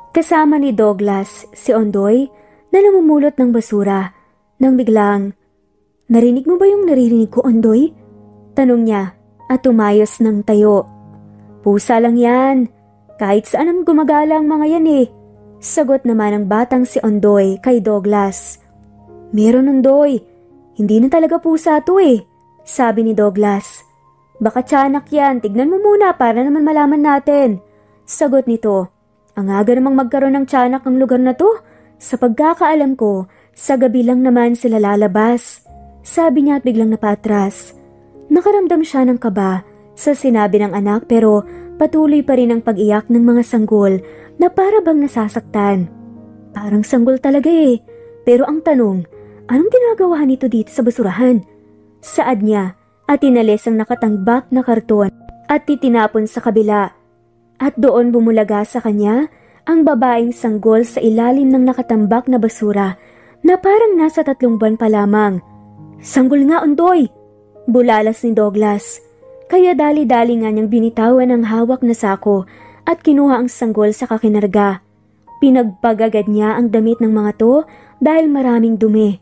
Kasama ni Douglas si Ondoy na namumulot ng basura nang biglang, "Narinig mo ba yung naririnig ko, Ondoy?" Tanong niya at tumayos ng tayo. "Pusa lang yan. Kahit saan ang gumagala ang mga yan eh." Sagot naman ng batang si Ondoy kay Douglas. "Meron, Ondoy. Hindi na talaga pusa to eh," sabi ni Douglas. "Baka tiyanak yan. Tignan mo muna para naman malaman natin." Sagot nito. "Ang aga namang magkaroon ng tiyanak ang lugar na to. Sa pagkakaalam ko, sa gabi lang naman sila lalabas." Sabi niya at biglang napatras. Nakaramdam siya ng kaba sa sinabi ng anak pero patuloy pa rin ang pag-iyak ng mga sanggol na para bang nasasaktan. Parang sanggol talaga eh. Pero ang tanong, anong ginagawa nito dito sa basurahan? Saad niya at inalis ang nakatangbak na karton at titinapon sa kabila. At doon bumulaga sa kanya ang babaeng sanggol sa ilalim ng nakatambak na basura na parang nasa 3 buwan pa lamang. "Sanggol nga, Ondoy!" Bulalas ni Douglas. Kaya dali-dali nga niyang binitawan ang hawak na sako at kinuha ang sanggol sa kakinarga. Pinagpagagad niya ang damit ng mga to dahil maraming dumi.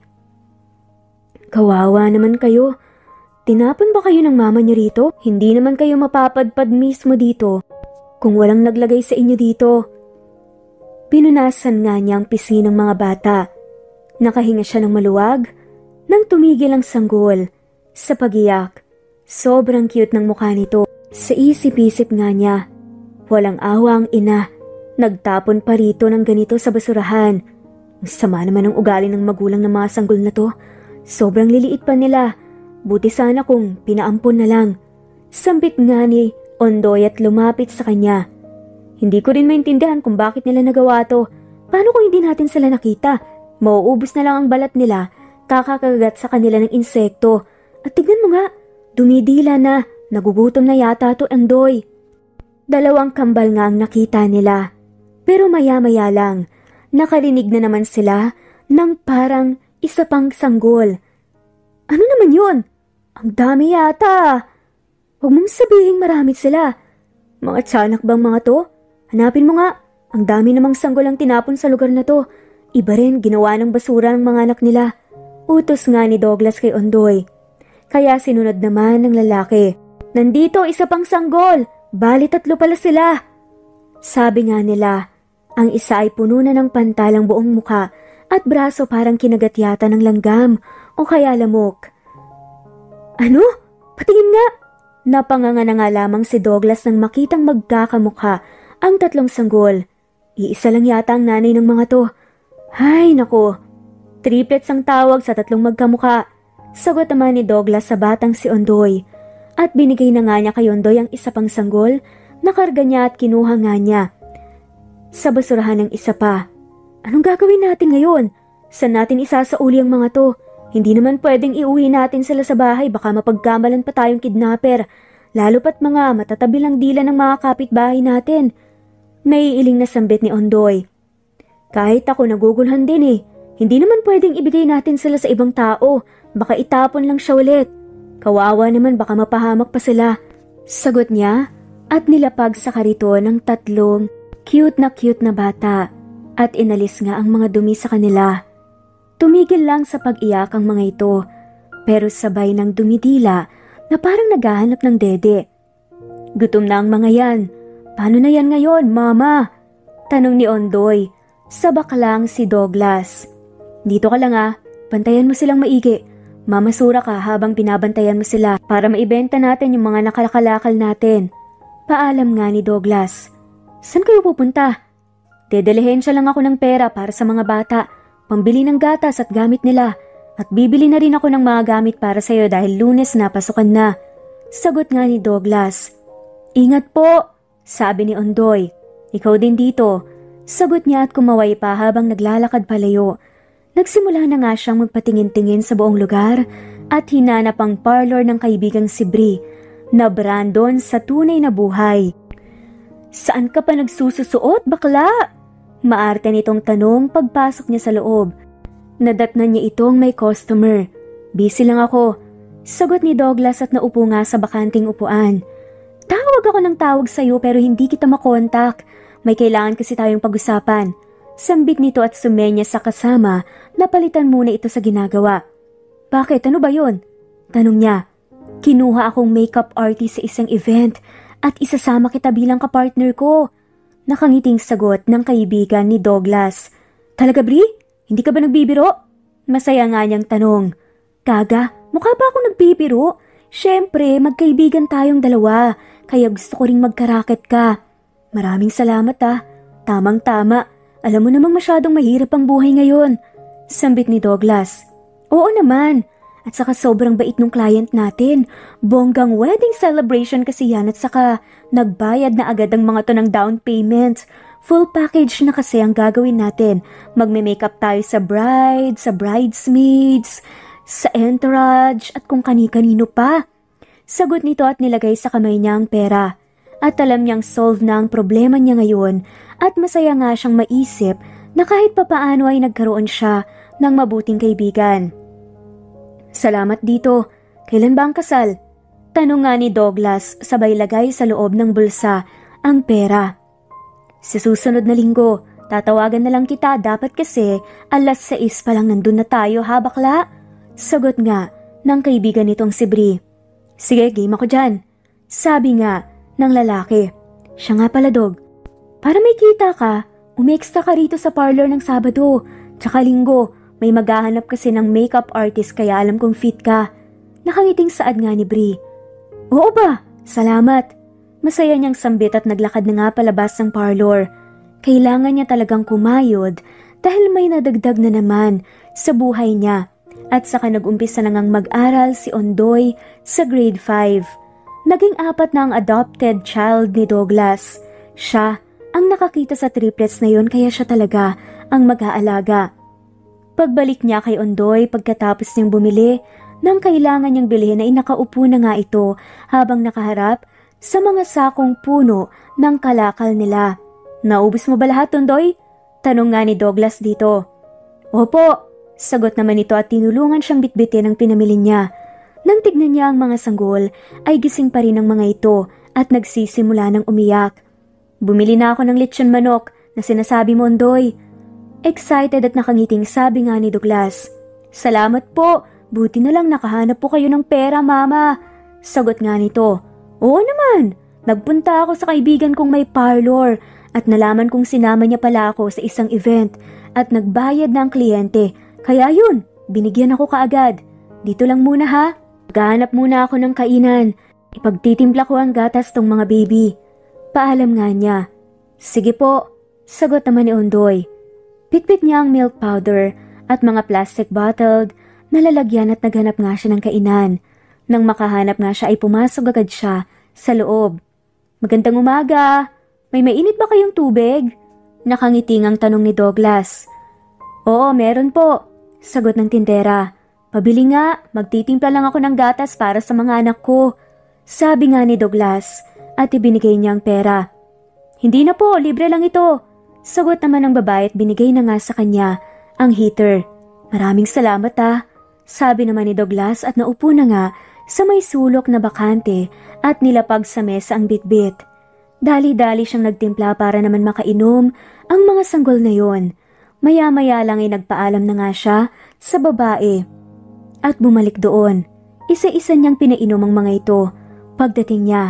"Kawawa naman kayo. Tinapon ba kayo ng mama niyo rito? Hindi naman kayo mapapadpad mismo dito kung walang naglagay sa inyo dito." Pinunasan nga niya ang pisngi ng mga bata. Nakahinga siya ng maluwag nang tumigil ang sanggol. Sa pag-iyak, sobrang cute ng mukha nito. Sa isip-isip nga niya, walang awa ang ina. Nagtapon pa rito ng ganito sa basurahan. Ang sama naman ng ugali ng magulang ng mga sanggol na to. Sobrang liliit pa nila. Buti sana kung pinaampon na lang. Sambit nga ni Ondoy at lumapit sa kanya. "Hindi ko rin maintindihan kung bakit nila nagawa to. Paano kung hindi natin sila nakita? Mauubos na lang ang balat nila, kakakagat sa kanila ng insekto. At tignan mo nga, dumidila na, nagugutom na yata to, Ondoy." 2 kambal nga ang nakita nila. Pero maya-maya lang, nakarinig na naman sila ng parang isa pang sanggol. "Ano naman yun? Ang dami yata. Huwag mong sabihing marami sila. Mga tiyanak bang mga to? Hanapin mo nga. Ang dami namang sanggol ang tinapon sa lugar na to. Iba rin ginawa ng basura ng mga anak nila." Utos nga ni Douglas kay Ondoy. Kaya sinunod naman ng lalaki. "Nandito isa pang sanggol. Bali 3 pala sila." Sabi nga nila, ang isa ay puno na ng pantalang buong muka at braso parang kinagat yata ng langgam o kaya lamok. "Ano? Patingin nga!" Napanganga na nga lamang si Douglas nang makitang magkakamukha ang 3 sanggol. Iisa lang yata ang nanay ng mga to. Hay nako, triplets ang tawag sa 3 magkamukha. Sagot naman ni Douglas sa batang si Ondoy. At binigay na nga niya kay Ondoy ang isa pang sanggol, nakarga niya at kinuha nga niya. Sa basurahan ng isa pa. "Anong gagawin natin ngayon? Saan natin isasauli ang mga to? Hindi naman pwedeng iuwi natin sila sa bahay, baka mapagkamalan pa tayong kidnapper. Lalo pat mga matatabi lang dila ng mga kapitbahay natin." Naiiling na sambit ni Ondoy. "Kahit ako nagugulhan din eh. Hindi naman pwedeng ibigay natin sila sa ibang tao. Baka itapon lang siya ulit. Kawawa naman, baka mapahamak pa sila." Sagot niya at nilapag sa kariton ng 3 cute na bata at inalis nga ang mga dumi sa kanila. Tumigil lang sa pag-iyak ang mga ito pero sabay ng dumidila na parang naghahanap ng dede. "Gutom na ang mga yan. Paano na yan ngayon, Mama?" Tanong ni Ondoy. Sabak lang si Douglas. "Dito ka lang ah, bantayan mo silang maigi. Mamasura ka habang binabantayan mo sila para maibenta natin yung mga nakalakalakal natin." Paalam nga ni Douglas. "Saan kayo pupunta?" "Dedalehen lang ako ng pera para sa mga bata, pambili ng gatas at gamit nila. At bibili na rin ako ng mga gamit para sa'yo dahil Lunes na pasukan na." Sagot nga ni Douglas. "Ingat po," sabi ni Ondoy. "Ikaw din dito." Sagot niya at kumaway pa habang naglalakad palayo. Nagsimula na nga siyang magpatingin-tingin sa buong lugar at hinanap ang parlor ng kaibigang si Bri na Brandon sa tunay na buhay. "Saan ka pa nagsususuot, bakla?" Maarte nitong tanong pagpasok niya sa loob. Nadatnan niya itong may customer. "Busy lang ako." Sagot ni Douglas at naupo nga sa bakanting upuan. "Tawag ako ng tawag sa'yo pero hindi kita makontak. May kailangan kasi tayong pag-usapan. Sambit nito at sumenya sa kasama na palitan muna ito sa ginagawa. Bakit? Ano ba yun? Tanong niya. Kinuha akong makeup artist sa isang event at isasama kita bilang kapartner ko. Nakangiting sagot ng kaibigan ni Douglas. Talaga, Bri? Hindi ka ba nagbibiro? Masaya nga niyang tanong. Kaga, mukha ba ako nagbibiro? Siyempre, magkaibigan tayong dalawa, kaya gusto ko ring magkaraket ka. Maraming salamat ah. Tamang-tama. Alam mo namang masyadong mahirap ang buhay ngayon. Sambit ni Douglas. Oo naman. At saka sobrang bait nung client natin. Bonggang wedding celebration kasi yan at saka nagbayad na agad ang mga to ng down payment. Full package na kasi ang gagawin natin. Magme-makeup tayo sa bride, sa bridesmaids, sa entourage at kung kani-kanino pa. Sagot nito at nilagay sa kamay niya ang pera. At alam niyang solve na ang problema niya ngayon at masaya nga siyang maisip na kahit papaano ay nagkaroon siya ng mabuting kaibigan. Salamat dito. Kailan ba ang kasal? Tanong nga ni Douglas sabay lagay sa loob ng bulsa ang pera. Sa susunod na linggo, tatawagan na lang kita dapat kasi 6:00 pa lang nandun na tayo ha bakla? Sagot nga ng kaibigan nitong si Bri. Sige, game ako dyan. Sabi nga ng lalaki. Siya nga pala Dog. Para may kita ka, umextra ka rito sa parlor ng Sabado. Tsaka linggo, may maghahanap kasi ng makeup artist kaya alam kong fit ka. Nakangiting saad nga ni Bri. Oo ba? Salamat. Masaya niyang sambit at naglakad na nga palabas ng parlor. Kailangan niya talagang kumayod dahil may nadagdag na naman sa buhay niya. At saka nag-umpisa na ngang mag-aral si Ondoy sa grade 5. Naging 4 na ang adopted child ni Douglas. Siya ang nakakita sa triplets na yon kaya siya talaga ang mag-aalaga. Pagbalik niya kay Ondoy pagkatapos niyang bumili ng kailangan niyang bilhin ay nakaupo na nga ito habang nakaharap sa mga sakong puno ng kalakal nila. Naubos mo ba lahat, Ondoy? Tanong nga ni Douglas dito. Opo, sagot naman ito at tinulungan siyang bitbitin ang pinamili niya. Nang tignan niya ang mga sanggol, ay gising pa rin ang mga ito at nagsisimula ng umiyak. Bumili na ako ng lechon manok na sinasabi mo, Ondoy. Excited at nakangiting sabi nga ni Douglas. Salamat po, buti na lang nakahanap po kayo ng pera, Mama. Sagot nga nito. Oo naman, nagpunta ako sa kaibigan kong may parlor at nalaman kong sinama niya pala ako sa isang event at nagbayad na ang kliyente. Kaya yun, binigyan ako kaagad. Dito lang muna ha. Maghahanap muna ako ng kainan. Ipagtitimpla ko ang gatas tong mga baby. Paalam nga niya. Sige po, sagot naman ni Ondoy. Pitpit niya ang milk powder at mga plastic bottled na lalagyan at naghanap nga siya ng kainan. Nang makahanap nga siya ay pumasok agad siya sa loob. Magandang umaga. May mainit ba kayong tubig? Nakangiting ang tanong ni Douglas. Oo, meron po, sagot ng tindera. Pabili nga, magtitimpla lang ako ng gatas para sa mga anak ko. Sabi nga ni Douglas at ibinigay niya ang pera. Hindi na po, libre lang ito. Sagot naman ng babae at binigay na nga sa kanya ang heater. Maraming salamat ah. Sabi naman ni Douglas at naupo na nga sa may sulok na bakante at nilapag sa mesa ang bitbit. Dali-dali siyang nagtimpla para naman makainom ang mga sanggol na yon. Maya-maya lang ay nagpaalam na nga siya sa babae. At bumalik doon. Isa-isa niyang pinainom ang mga ito. Pagdating niya.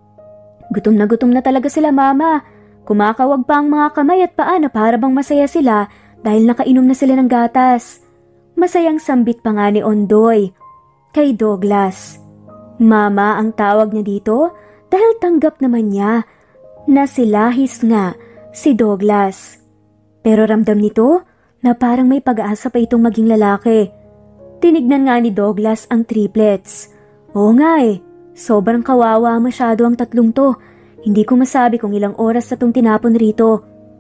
Gutom na talaga sila, Mama. Kumakawag pa ang mga kamay at paa na para bang masaya sila dahil nakainom na sila ng gatas. Masayang sambit pa nga ni Ondoy kay Douglas. Mama ang tawag niya dito dahil tanggap naman niya na silahis nga si Douglas. Pero ramdam nito na parang may pag-asa pa itong maging lalaki. Tinignan nga ni Douglas ang triplets. Oo nga sobrang kawawa masyado ang tatlong to. Hindi ko masabi kung ilang oras na itong tinapon rito.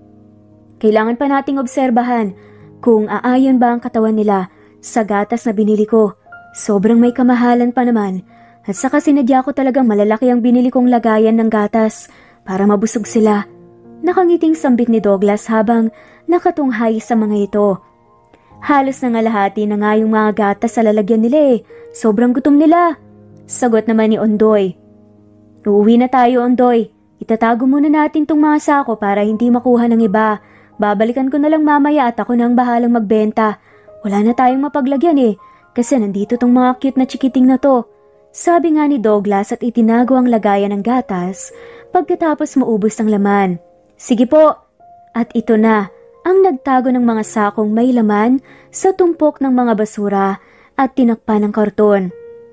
Kailangan pa nating obserbahan kung aayon ba ang katawan nila sa gatas na binili ko. Sobrang may kamahalan pa naman. At saka sinadya ko talagang malalaki ang binili kong lagayan ng gatas para mabusog sila. Nakangiting sambit ni Douglas habang nakatunghay sa mga ito. Halos nangalahati na nga yung mga gatas sa lalagyan nila Sobrang gutom nila. Sagot naman ni Ondoy. Uuwi na tayo, Ondoy. Itatago muna natin tong mga sako para hindi makuha ng iba. Babalikan ko na lang mamaya at ako nang bahalang magbenta. Wala na tayong mapaglagyan kasi nandito tong mga cute na chikiting na to. Sabi nga ni Douglas at itinago ang lagayan ng gatas pagkatapos maubos ang laman. Sige po. At ito na ang nagtago ng mga sakong may laman sa tumpok ng mga basura at tinakpan ng karton.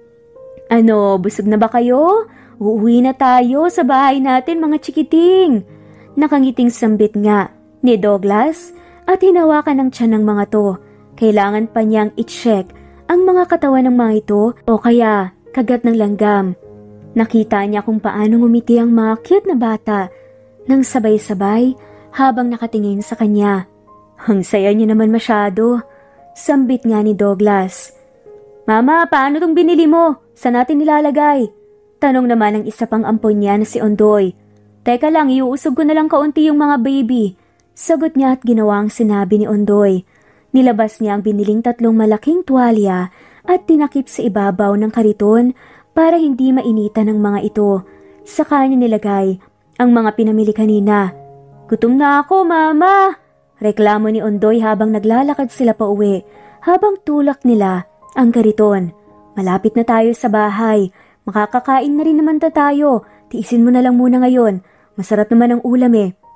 Ano, busog na ba kayo? Uuwi na tayo sa bahay natin mga chikiting. Nakangiting sambit nga ni Douglas at hinawakan ng tiyan ng mga to. Kailangan pa niyang i-check ang mga katawan ng mga ito o kaya kagat ng langgam. Nakita niya kung paano ngumiti ang mga cute na bata nang sabay-sabay habang nakatingin sa kanya. Ang saya niyo naman masyado, sambit nga ni Douglas. Mama, paano tong binili mo? Saan natin nilalagay? Tanong naman ng isa pang ampon niya na si Ondoy. Teka lang, iuusog ko na lang kaunti yung mga baby. Sagot niya at ginawa ang sinabi ni Ondoy. Nilabas niya ang biniling 3 malaking tuwalya at tinakip sa ibabaw ng kariton para hindi mainitan ng mga ito. Sa kanya nilagay ang mga pinamili kanina. Gutom na ako, Mama! Reklamo ni Ondoy habang naglalakad sila pa uwi, habang tulak nila ang kariton. Malapit na tayo sa bahay. Makakakain na rin naman tayo. Tiisin mo na lang muna ngayon. Masarap naman ang ulam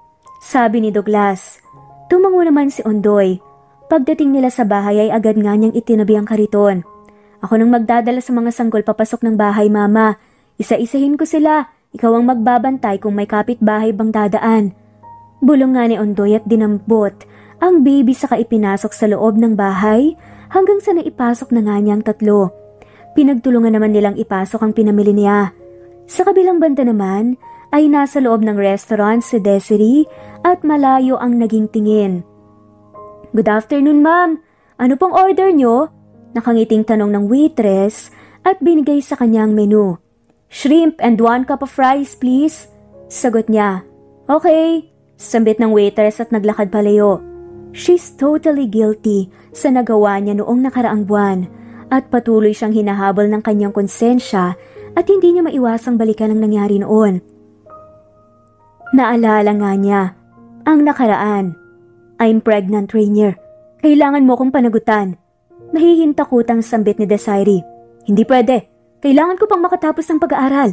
Sabi ni Douglas. Tumango naman si Ondoy. Pagdating nila sa bahay ay agad nga niyang itinabi ang kariton. Ako nang magdadala sa mga sanggol papasok ng bahay, Mama. Isa-isahin ko sila. Ikaw ang magbabantay kung may kapitbahay bang dadaan. Bulong nga ni Ondoy at dinambot ang baby saka ipinasok sa loob ng bahay hanggang sa naipasok na nga niyang 3. Pinagtulungan naman nilang ipasok ang pinamili niya. Sa kabilang banda naman ay nasa loob ng restaurant si Desiree at malayo ang naging tingin. Good afternoon, ma'am. Ano pong order nyo? Nakangiting tanong ng waitress at binigay sa kanyang menu. Shrimp and 1 cup of rice, please. Sagot niya. Okay. Sambit ng waitress at naglakad palayo. She's totally guilty sa nagawa niya noong nakaraang buwan at patuloy siyang hinahabol ng kanyang konsensya at hindi niya maiwasang balikan ang nangyari noon. Naalala nga niya ang nakaraan. I'm pregnant, Rainier. Kailangan mo kong panagutan. Nahihintakutang sambit ni Desiree. Hindi pwede. Kailangan ko pang makatapos ng pag-aaral.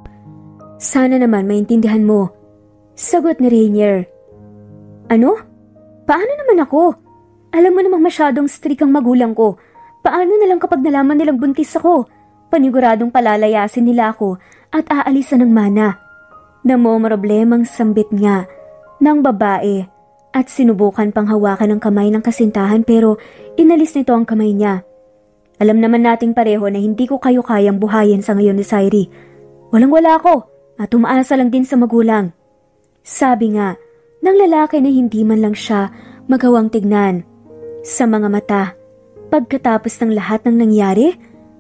Sana naman maintindihan mo. Sagot ni Rainier. Ano? Paano naman ako? Alam mo namang masyadong strict ang magulang ko. Paano na lang kapag nalaman nilang buntis ako? Paniguradong palalayasin nila ako at aalisan ng mana. Namomroblemang sambit nga ng babae at sinubukan pang hawakan ng kamay ng kasintahan pero inalis nito ang kamay niya. Alam naman nating pareho na hindi ko kayo kayang buhayin sa ngayon ni Sairi. Walang-wala ako at umaasa lang din sa magulang. Sabi nga ng lalaki na hindi man lang siya magawang tignan. Sa mga mata, pagkatapos ng lahat ng nangyari,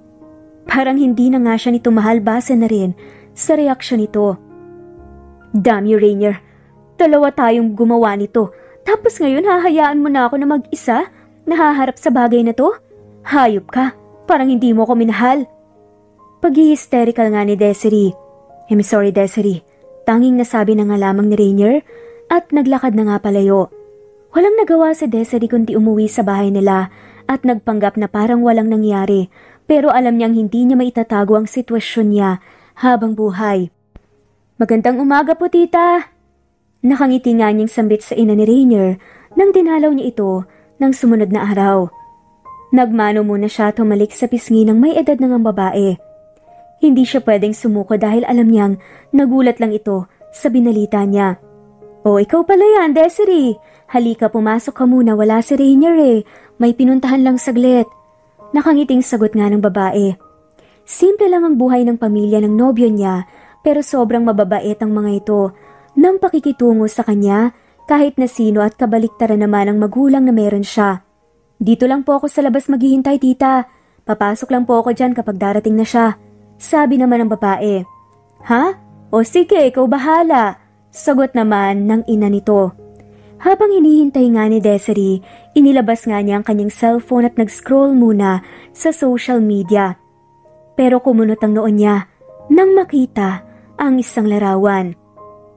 parang hindi na nga siya nito mahal base na rin sa reaksyon nito. Damn you, Rainier. 2 tayong gumawa nito. Tapos ngayon hahayaan mo na ako na mag-isa? Nahaharap sa bagay na to? Hayop ka. Parang hindi mo ko minahal. Pag-hysterical nga ni Desiree. I'm sorry, Desiree. Tanging nasabi na nga lamang ni Rainier at naglakad na nga palayo. Walang nagawa si Desiree kundi umuwi sa bahay nila at nagpanggap na parang walang nangyari pero alam niyang hindi niya maitatago ang sitwasyon niya habang buhay. Magandang umaga po, tita. Nakangiti nga niyang sambit sa ina ni Rainier nang dinalaw niya ito ng sumunod na araw. Nagmano muna siya tumalik sa pisngi ng may edad ng babae. Hindi siya pwedeng sumuko dahil alam niyang nagulat lang ito sa binalita niya. O ikaw pala yan, Desiree. Halika, pumasok ka muna, wala si Rainier May pinuntahan lang saglit. Nakangiting sagot nga ng babae. Simple lang ang buhay ng pamilya ng nobyo niya pero sobrang mababait ang mga ito nang pakikitungo sa kanya kahit na sino at kabaliktaran naman ang magulang na meron siya. Dito lang po ako sa labas maghihintay, tita. Papasok lang po ako dyan kapag darating na siya. Sabi naman ng babae. Ha? O sige, ikaw bahala. Sagot naman ng ina nito. Habang hinihintay nga ni Desiree, inilabas nga niya ang kanyang cellphone at nag-scroll muna sa social media. Pero kumunot ang noon niya nang makita ang isang larawan.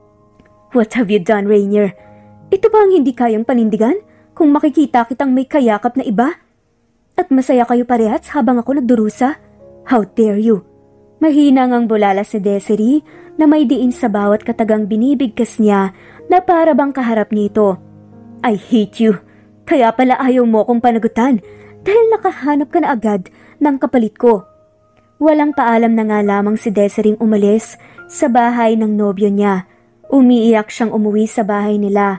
What have you done, Rainier? Ito ba ang hindi kayang panindigan kung makikita kitang may kayakap na iba? At masaya kayo parehas habang ako nagdurusa? How dare you? Mahina ngang bulala si Desiree na may diin sa bawat katagang binibigkas niya na para bang kaharap nito. I hate you. Kaya pala ayaw mo akong panagutan dahil nakahanap ka na agad ng kapalit ko. Walang paalam na nga lamang si Desiree umalis sa bahay ng nobyo niya. Umiiyak siyang umuwi sa bahay nila.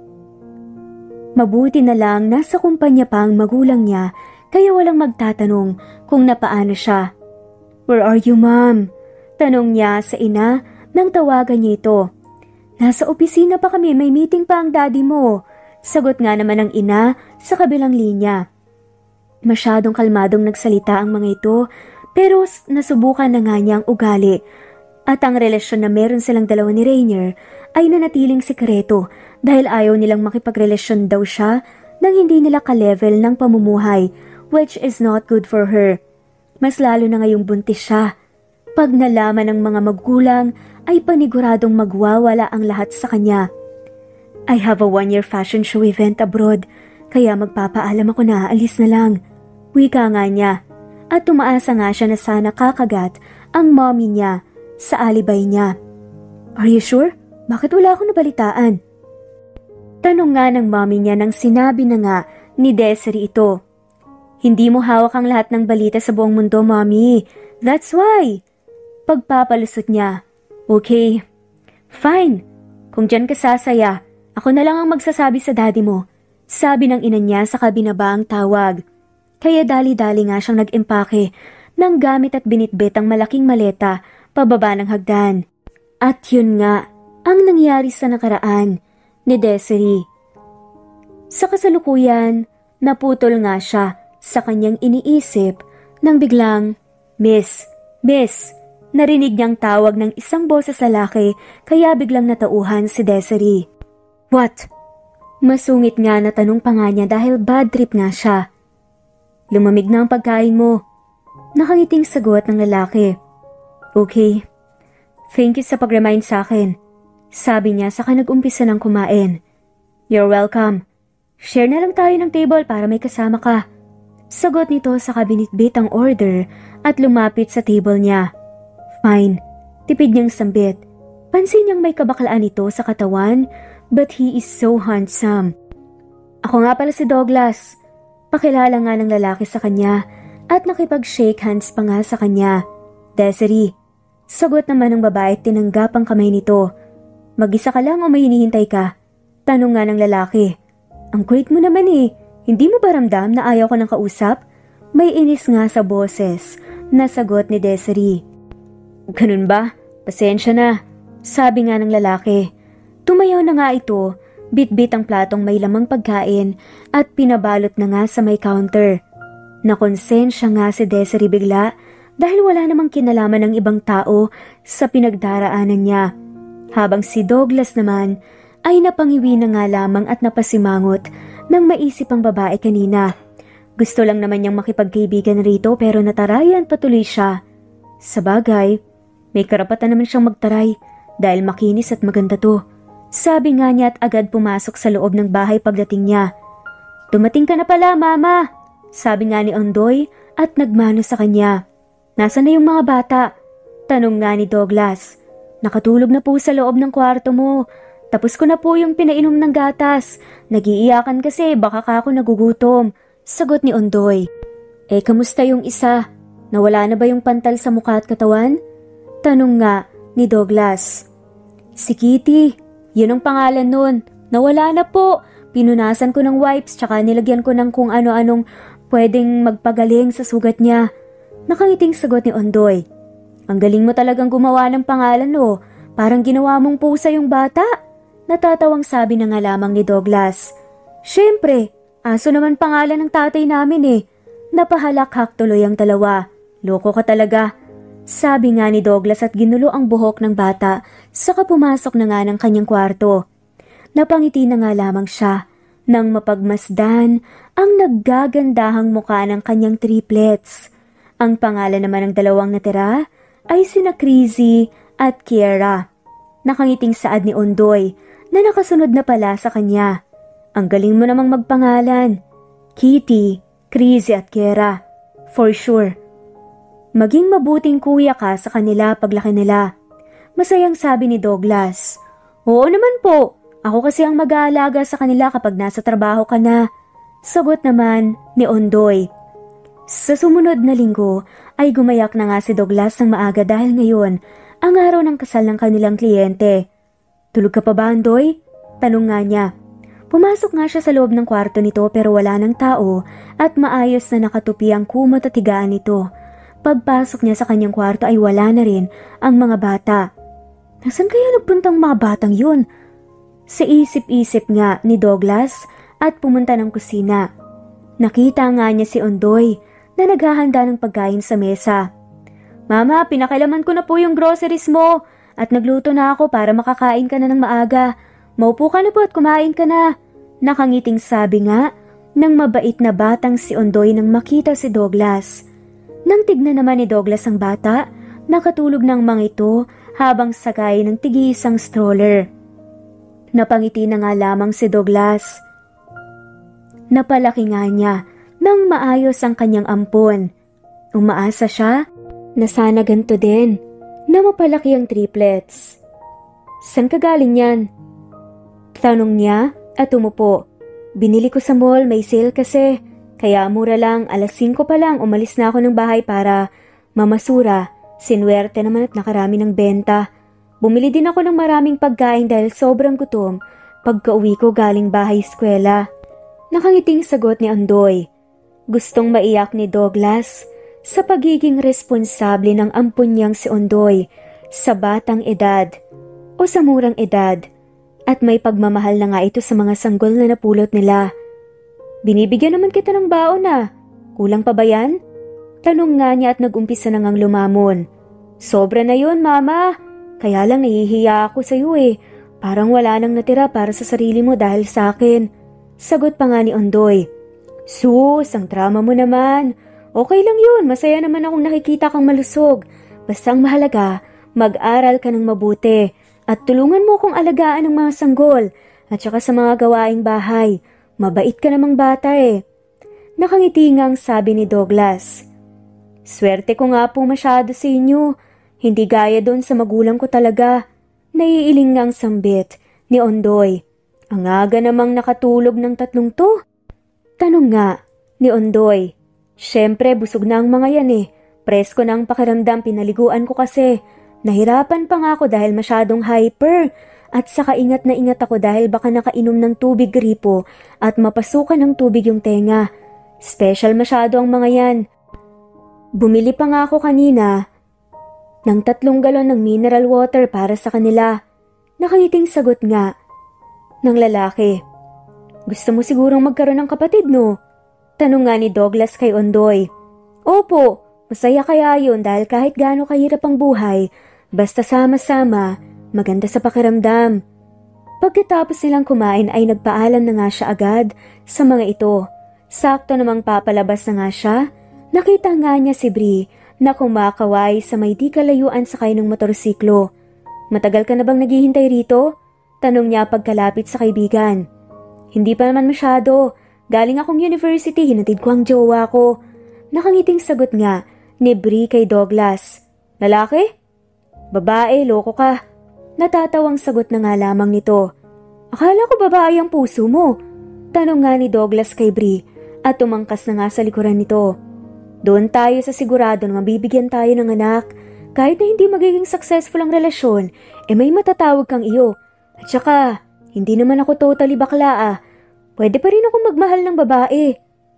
Mabuti na lang nasa kumpanya pa ang magulang niya kaya walang magtatanong kung napaano siya. Where are you, Mom? Tanong niya sa ina nang tawagan niya ito. Nasa opisina pa kami, may meeting pa ang daddy mo. Sagot nga naman ng ina sa kabilang linya. Masyadong kalmadong nagsalita ang mga ito pero nasubukan na nga niya ang ugali. At ang relasyon na meron silang dalawa ni Rainier ay nanatiling sikreto dahil ayaw nilang makipagrelasyon daw siya nang hindi nila ka-level ng pamumuhay, which is not good for her. Mas lalo na ngayong buntis siya. Pag nalaman ng mga magulang ay paniguradong magwawala ang lahat sa kanya. I have a 1-year fashion show event abroad, kaya magpapaalam ako na aalis na lang. Wika nga niya. At tumaasa nga siya na sana kakagat ang mommy niya sa alibay niya. Are you sure? Bakit wala akong nabalitaan? Tanong nga ng mommy niya nang sinabi na nga ni Desiree ito. Hindi mo hawak ang lahat ng balita sa buong mundo, mommy. That's why. Pagpapalusot niya. Okay. Fine. Kung dyan ka sasaya, ako na lang ang magsasabi sa daddy mo. Sabi ng ina niya sa kabinabaang tawag. Kaya dali-dali nga siyang nag-impake ng gamit at binitbit ang malaking maleta pababa ng hagdan. At yun nga ang nangyari sa nakaraan ni Desiree. Sa kasalukuyan, naputol nga siya sa kanyang iniisip nang biglang, Miss, narinig niyang tawag ng isang boses lalaki kaya biglang natauhan si Desiree. What? Masungit nga na tanong pa nga niya dahil bad trip nga siya. Lumamig na ang pagkain mo. Nakangiting sagot ng lalaki. Okay. Thank you sa pag-remind sa akin. Sabi niya saka nag-umpisa ng kumain. You're welcome. Share na lang tayo ng table para may kasama ka. Sagot nito sa kabinitbit ang order at lumapit sa table niya. Fine. Tipid niyang sambit. Pansin niyang may kabaklaan ito sa katawan but he is so handsome. Ako nga pala si Douglas. Pakilala nga ng lalaki sa kanya at nakipag-shake hands pa nga sa kanya. Desiree. Sagot naman ng babae at tinanggap ang kamay nito. Mag-isa ka lang o may hinihintay ka? Tanong nga ng lalaki. Ang kulit mo naman eh. Hindi mo ba ramdam na ayaw ko ng kausap? May inis nga sa boses na sagot ni Desiree. Ganun ba? Pasensya na. Sabi nga ng lalaki. Tumayo na nga ito, bitbit ang platong may lamang pagkain at pinabalot na nga sa may counter. Nakonsensya nga si Desiree bigla dahil wala namang kinalaman ng ibang tao sa pinagdaraanan niya. Habang si Douglas naman ay napangiwi na nga lamang at napasimangot nang maisip ang babae kanina. Gusto lang naman niyang makipagkaibigan rito pero natarayan patuloy siya. Sa bagay, may karapatan naman siyang magtaray dahil makinis at maganda to. Sabi nga niya at agad pumasok sa loob ng bahay pagdating niya. Dumating ka na pala, Mama! Sabi nga ni Ondoy at nagmano sa kanya. Nasaan na yung mga bata? Tanong nga ni Douglas. Nakatulog na po sa loob ng kwarto mo. Tapos ko na po yung pinainom ng gatas. Nagiiyakan kasi baka ka ako nagugutom. Sagot ni Ondoy. Kamusta yung isa? Nawala na ba yung pantal sa mukha at katawan? Tanong nga ni Douglas. Si Kitty, yun ang pangalan nun. Nawala na po. Pinunasan ko ng wipes tsaka nilagyan ko ng kung ano-anong pwedeng magpagaling sa sugat niya. Nakangiting sagot ni Ondoy. Ang galing mo talagang gumawa ng pangalan no. Parang ginawa mong pusa yung bata. Natatawang sabi na nga lamang ni Douglas. Siyempre, aso naman pangalan ng tatay namin eh. Napahalakhak tuloy ang dalawa. Loko ka talaga. Sabi nga ni Douglas at ginulo ang buhok ng bata saka pumasok na nga ng kanyang kwarto. Napangiti na nga lamang siya nang mapagmasdan ang naggagandahang mukha ng kanyang triplets. Ang pangalan naman ng dalawang natira ay sina Crizzy at Kiera. Nakangiting saad ni Ondoy na nakasunod na pala sa kanya. Ang galing mo namang magpangalan. Kitty, Crazy at Kera. For sure. Maging mabuting kuya ka sa kanila paglaki nila. Masayang sabi ni Douglas. Oo naman po. Ako kasi ang mag-aalaga sa kanila kapag nasa trabaho ka na. Sagot naman ni Ondoy. Sa sumunod na linggo ay gumayak na nga si Douglas ng maaga dahil ngayon ang araw ng kasal ng kanilang kliyente. Tulog ka pa ba, Ondoy? Tanong nga niya. Pumasok nga siya sa loob ng kwarto nito pero wala ng tao at maayos na nakatupi ang kumot at higaan nito. Pagpasok niya sa kanyang kwarto ay wala na rin ang mga bata. Nasaan kaya nagpuntang mga batang yun? Sa isip-isip nga ni Douglas at pumunta ng kusina. Nakita nga niya si Ondoy na naghahanda ng pagkain sa mesa. Mama, pinakailaman ko na po yung groceries mo at nagluto na ako para makakain ka na ng maaga. Maupo ka na po at kumain ka na. Nakangiting sabi nga ng mabait na batang si Ondoy nang makita si Douglas. Nang tignan naman ni Douglas ang bata, nakatulog ng mga ito habang sakay ng tig-iisang stroller. Napangiti na nga lamang si Douglas. Napalaki nga niya nang maayos ang kanyang ampon. Umaasa siya na sana ganito din, na mapalaki ang triplets. San ka galing yan? Tanong niya at umupo. Binili ko sa mall, may sale kasi. Kaya mura lang, 5:00 pa lang umalis na ako ng bahay para mamasura. Sinwerte naman at nakarami ng benta. Bumili din ako ng maraming pagkain dahil sobrang gutom pagka-uwi ko galing bahay-eskwela. Nakangiting sagot ni Ondoy. Gustong maiyak ni Douglas sa pagiging responsable ng ampon niyang si Ondoy sa batang edad o sa murang edad. At may pagmamahal na nga ito sa mga sanggol na napulot nila. Binibigyan naman kita ng baon na. Kulang pa ba yan? Tanong nga niya at nag-umpisa na ngang lumamon. Sobra na yun, Mama. Kaya lang nahihiya ako sa iyo eh. Parang wala nang natira para sa sarili mo dahil sa akin. Sagot pa nga ni Ondoy. Sus, ang drama mo naman. Okay lang yun, masaya naman akong nakikita kang malusog. Basta ang mahalaga, mag-aral ka ng mabuti. At tulungan mo kong alagaan ng mga sanggol at saka sa mga gawaing bahay. Mabait ka namang bata eh. Nakangiti ngang sabi ni Douglas. Swerte ko nga po masyado sa inyo. Hindi gaya doon sa magulang ko talaga. Naiiling ngang sambit ni Ondoy. Ang aga namang nakatulog ng 3 to. Tanong nga ni Ondoy. Siyempre busog na ang mga yan eh. Presko na ang pakiramdam, pinaliguan ko kasi. Nahirapan pa nga ako dahil masyadong hyper at saka ingat na ingat ako dahil baka nakainom ng tubig gripo at mapasukan ng tubig yung tenga. Special masyado ang mga yan. Bumili pa nga ako kanina ng 3 galon ng mineral water para sa kanila. Nakangiting sagot nga ng lalaki. Gusto mo sigurong magkaroon ng kapatid, no? Tanong nga ni Douglas kay Ondoy. Opo, masaya kaya yun dahil kahit gaano kahirap ang buhay, basta sama-sama, maganda sa pakiramdam. Pagkatapos nilang kumain ay nagpaalam na nga siya agad sa mga ito. Sakto namang papalabas na nga siya, nakita nga niya si Bri na kumakaway sa may di kalayuan sakay ng motorsiklo. Matagal ka na bang naghihintay rito? Tanong niya pagkalapit sa kaibigan. Hindi pa naman masyado. Galing akong university, hinatid ko ang jowa ko. Nakangiting sagot nga ni Bri kay Douglas. Lalaki? Babae, loko ka. Natatawang sagot na nga lamang nito. Akala ko babae ang puso mo. Tanong nga ni Douglas kay Bri at tumangkas na nga sa likuran nito. Doon tayo sa sigurado na mabibigyan tayo ng anak. Kahit na hindi magiging successful ang relasyon, may matatawag kang iyo. At saka, hindi naman ako totally bakla ah. Pwede pa rin akong magmahal ng babae.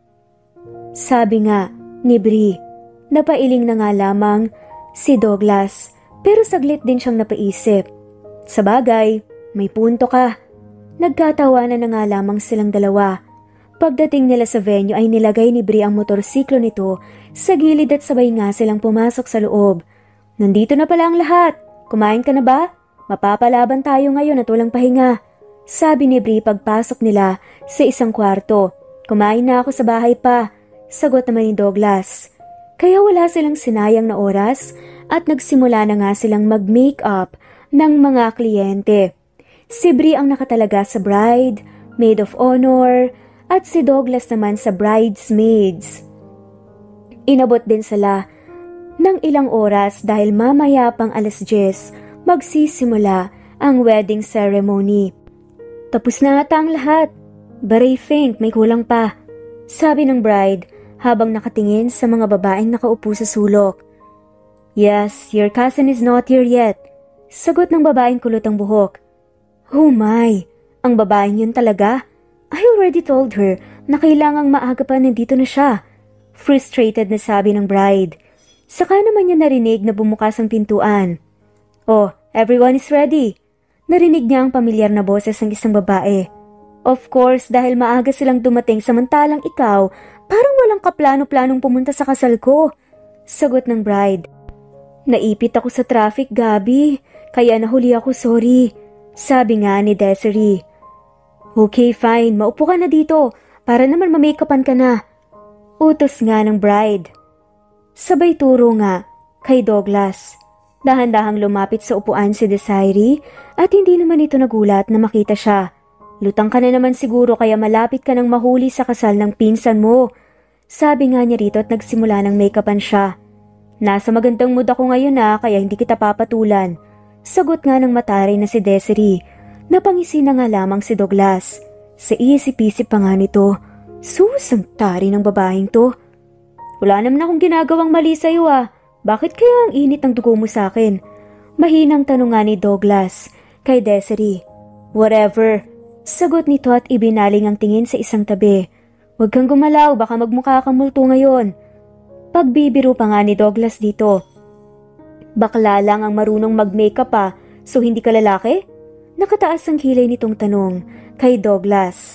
Sabi nga ni Bri. Napailing na nga lamang si Douglas pero saglit din siyang napaisip. Sa bagay, may punto ka. Nagkatawanan na nga lamang silang dalawa. Pagdating nila sa venue ay nilagay ni Bri ang motorsiklo nito sa gilid at sabay nga silang pumasok sa loob. Nandito na pala ang lahat. Kumain ka na ba? Mapapalaban tayo ngayon at walang pahinga. Sabi ni Bri pagpasok nila sa isang kwarto. Kumain na ako sa bahay pa. Sagot naman ni Douglas. Kaya wala silang sinayang na oras at nagsimula na nga silang mag-makeup ng mga kliyente. Si Bree ang nakatalaga sa bride, maid of honor, at si Douglas naman sa bridesmaids. Inabot din sila ng ilang oras dahil mamaya pang 10:00 magsisimula ang wedding ceremony. Tapos na ata ang lahat, but I think may kulang pa, sabi ng bride habang nakatingin sa mga babaeng nakaupo sa sulok. Yes, your cousin is not here yet, sagot ng babaeng kulot ang buhok. Oh my, ang babaeng yun talaga? I already told her na kailangang maaga pa nandito na siya. Frustrated na sabi ng bride. Saka naman niya narinig na bumukas ang pintuan. Oh, everyone is ready. Narinig niya ang pamilyar na boses ng isang babae. Of course, dahil maaga silang dumating samantalang ikaw, parang walang kaplano-planong pumunta sa kasal ko. Sagot ng bride. Naipit ako sa traffic, Gabi. Kaya nahuli ako, sorry. Sabi nga ni Desiree. Okay, fine. Maupo ka na dito para naman ma-makeupan ka na. Utos nga ng bride. Sabay turo nga kay Douglas. Dahan-dahang lumapit sa upuan si Desiree at hindi naman ito nagulat na makita siya. Lutang ka na naman siguro kaya malapit ka nang mahuli sa kasal ng pinsan mo. Sabi nga niya rito at nagsimula ng make-upan siya. Nasa magandang mood ako ngayon kaya hindi kita papatulan. Sagot nga ng mataray na si Desiree. Napangisi na nga lamang si Douglas. Sa isip-isip pa nga nito, sus, ang tari ng babaeng to. Wala naman akong ginagawang mali sa'yo Bakit kaya ang init ng dugo mo sa akin? Mahinang tanong nga ni Douglas kay Desiree. Whatever. Sagot nito at ibinaling ang tingin sa isang tabi. Huwag kang gumalaw, baka magmukha kang multo ngayon. Pagbibiro pa nga ni Douglas dito. Bakla lang ang marunong mag-makeup so hindi ka lalaki? Nakataas ang kilay nitong tanong kay Douglas.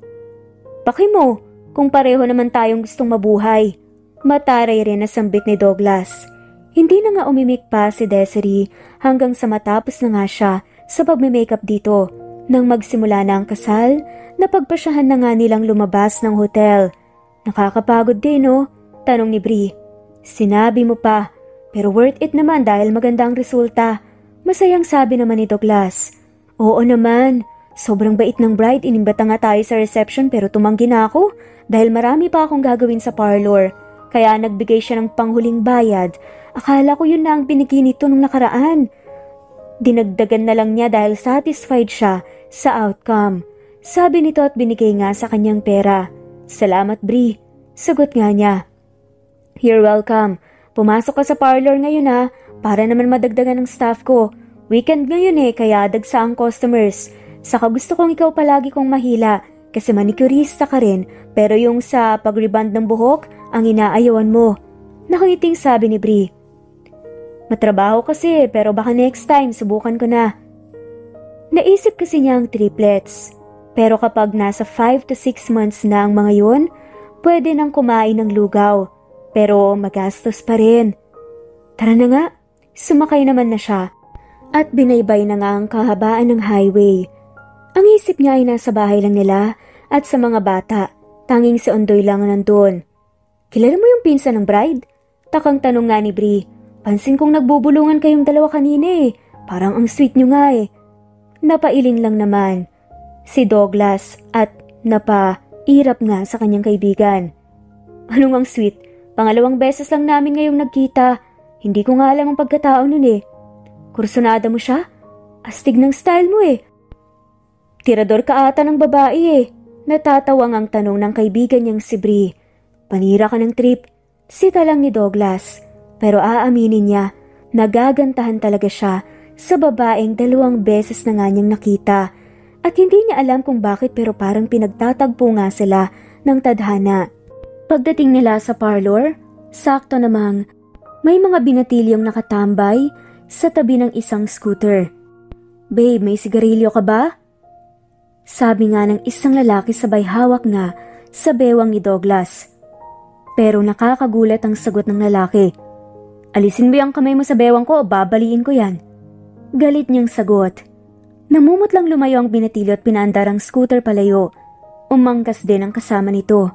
Paki mo, kung pareho naman tayong gustong mabuhay. Mataray rin na sambit ni Douglas. Hindi na nga umimik pa si Desiree hanggang sa matapos na nga siya sa pagme-makeup dito. Nang magsimula na ang kasal, napagpasyahan na nga nilang lumabas ng hotel. Nakakapagod din Tanong ni Bree. Sinabi mo pa. Pero worth it naman dahil maganda ang resulta. Masayang sabi naman ni Douglas. Oo naman. Sobrang bait ng bride. Inimbata nga tayo sa reception pero tumanggi na ako dahil marami pa akong gagawin sa parlor. Kaya nagbigay siya ng panghuling bayad. Akala ko yun na ang binigay nito nung nakaraan. Dinagdagan na lang niya dahil satisfied siya sa outcome. Sabi nito at binigay nga sa kanyang pera. Salamat, Bree. Sagot nga niya. You're welcome. Pumasok ka sa parlor ngayon para naman madagdagan ng staff ko. Weekend ngayon kaya dagsa ang customers. Saka gusto kong ikaw palagi kong mahila kasi manicurista ka rin pero yung sa pag-rebond ng buhok ang inaayawan mo. Nakangiting sabi ni Bree. Matrabaho kasi pero baka next time subukan ko na. Naisip kasi niya ang triplets. Pero kapag nasa 5 to 6 months na ang mga yun, pwede nang kumain ng lugaw. Pero magastos pa rin. Tara na nga, sumakay naman na siya at binaybay na nga ang kahabaan ng highway. Ang isip niya ay nasa bahay lang nila at sa mga bata, tanging si Ondoy lang nandun. Kilala mo yung pinsan ng bride? Takang tanong nga ni Bree. Pansin kong nagbubulungan kayong dalawa kanina parang ang sweet nyo nga Napailing lang naman si Douglas at napairap nga sa kanyang kaibigan. Anong ang sweet? Pangalawang beses lang namin ngayong nagkita. Hindi ko nga alam ang pagkatao nun Kursunada mo siya? Astig ng style mo Tirador ka ata ng babae Natatawang ang tanong ng kaibigan niyang si Bree. Panira ka ng trip. Sita lang ni Douglas. Pero aaminin niya, nagagantahan talaga siya sa babaeng 2 beses na nga niyang nakita. At hindi niya alam kung bakit pero parang pinagtatagpo nga sila ng tadhana. Pagdating nila sa parlor, sakto namang may mga binatilyong nakatambay sa tabi ng isang scooter. Babe, may sigarilyo ka ba? Sabi nga ng isang lalaki sabay hawak nga sa bewang ni Douglas. Pero nakakagulat ang sagot ng lalaki. Alisin mo yung kamay mo sa bewang ko o babaliin ko yan. Galit niyang sagot. Namumot lang lumayo ang binatilyo at pinaandar ang scooter palayo. Umangkas din ang kasama nito.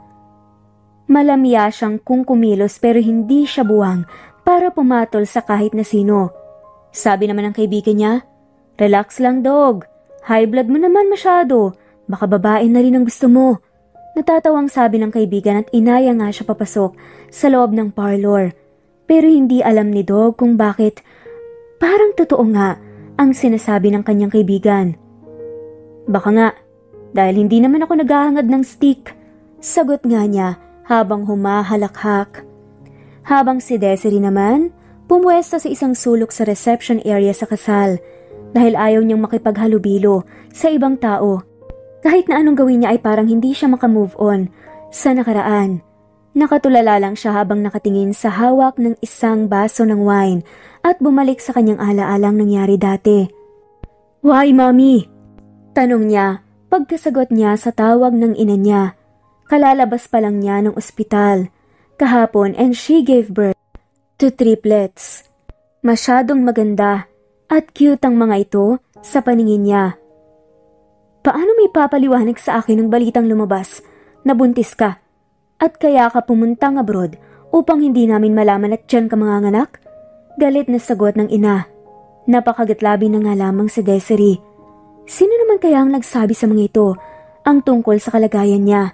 Malamya siyang kung kumilos pero hindi siya buwang para pumatol sa kahit na sino. Sabi naman ng kaibigan niya, Relax lang, dog. High blood mo naman masyado. Baka babae na rin ang gusto mo. Natatawang sabi ng kaibigan at inaya nga siya papasok sa loob ng parlor. Pero hindi alam ni Dog kung bakit parang totoo nga ang sinasabi ng kanyang kaibigan. Baka nga, dahil hindi naman ako naghahangad ng stick. Sagot nga niya habang humahalakhak. Habang si Desiree naman, pumuwesto sa isang sulok sa reception area sa kasal dahil ayaw niyang makipaghalubilo sa ibang tao. Kahit na anong gawin niya ay parang hindi siya makamove on sa nakaraan. Nakatulala lang siya habang nakatingin sa hawak ng isang baso ng wine at bumalik sa kanyang alaalang nangyari dati. "Why, mommy?" Tanong niya pagkasagot niya sa tawag ng ina niya. Kalalabas pa lang niya ng ospital kahapon and she gave birth to triplets. Masyadong maganda at cute ang mga ito sa paningin niya. Paano may papaliwanag sa akin ng balitang lumabas na buntis ka at kaya ka pumuntang abroad upang hindi namin malaman at tiyan ka manganganak? Galit na sagot ng ina. Napakagatlabi na nga lamang si Desiree. Sino naman kaya ang nagsabi sa mga ito ang tungkol sa kalagayan niya?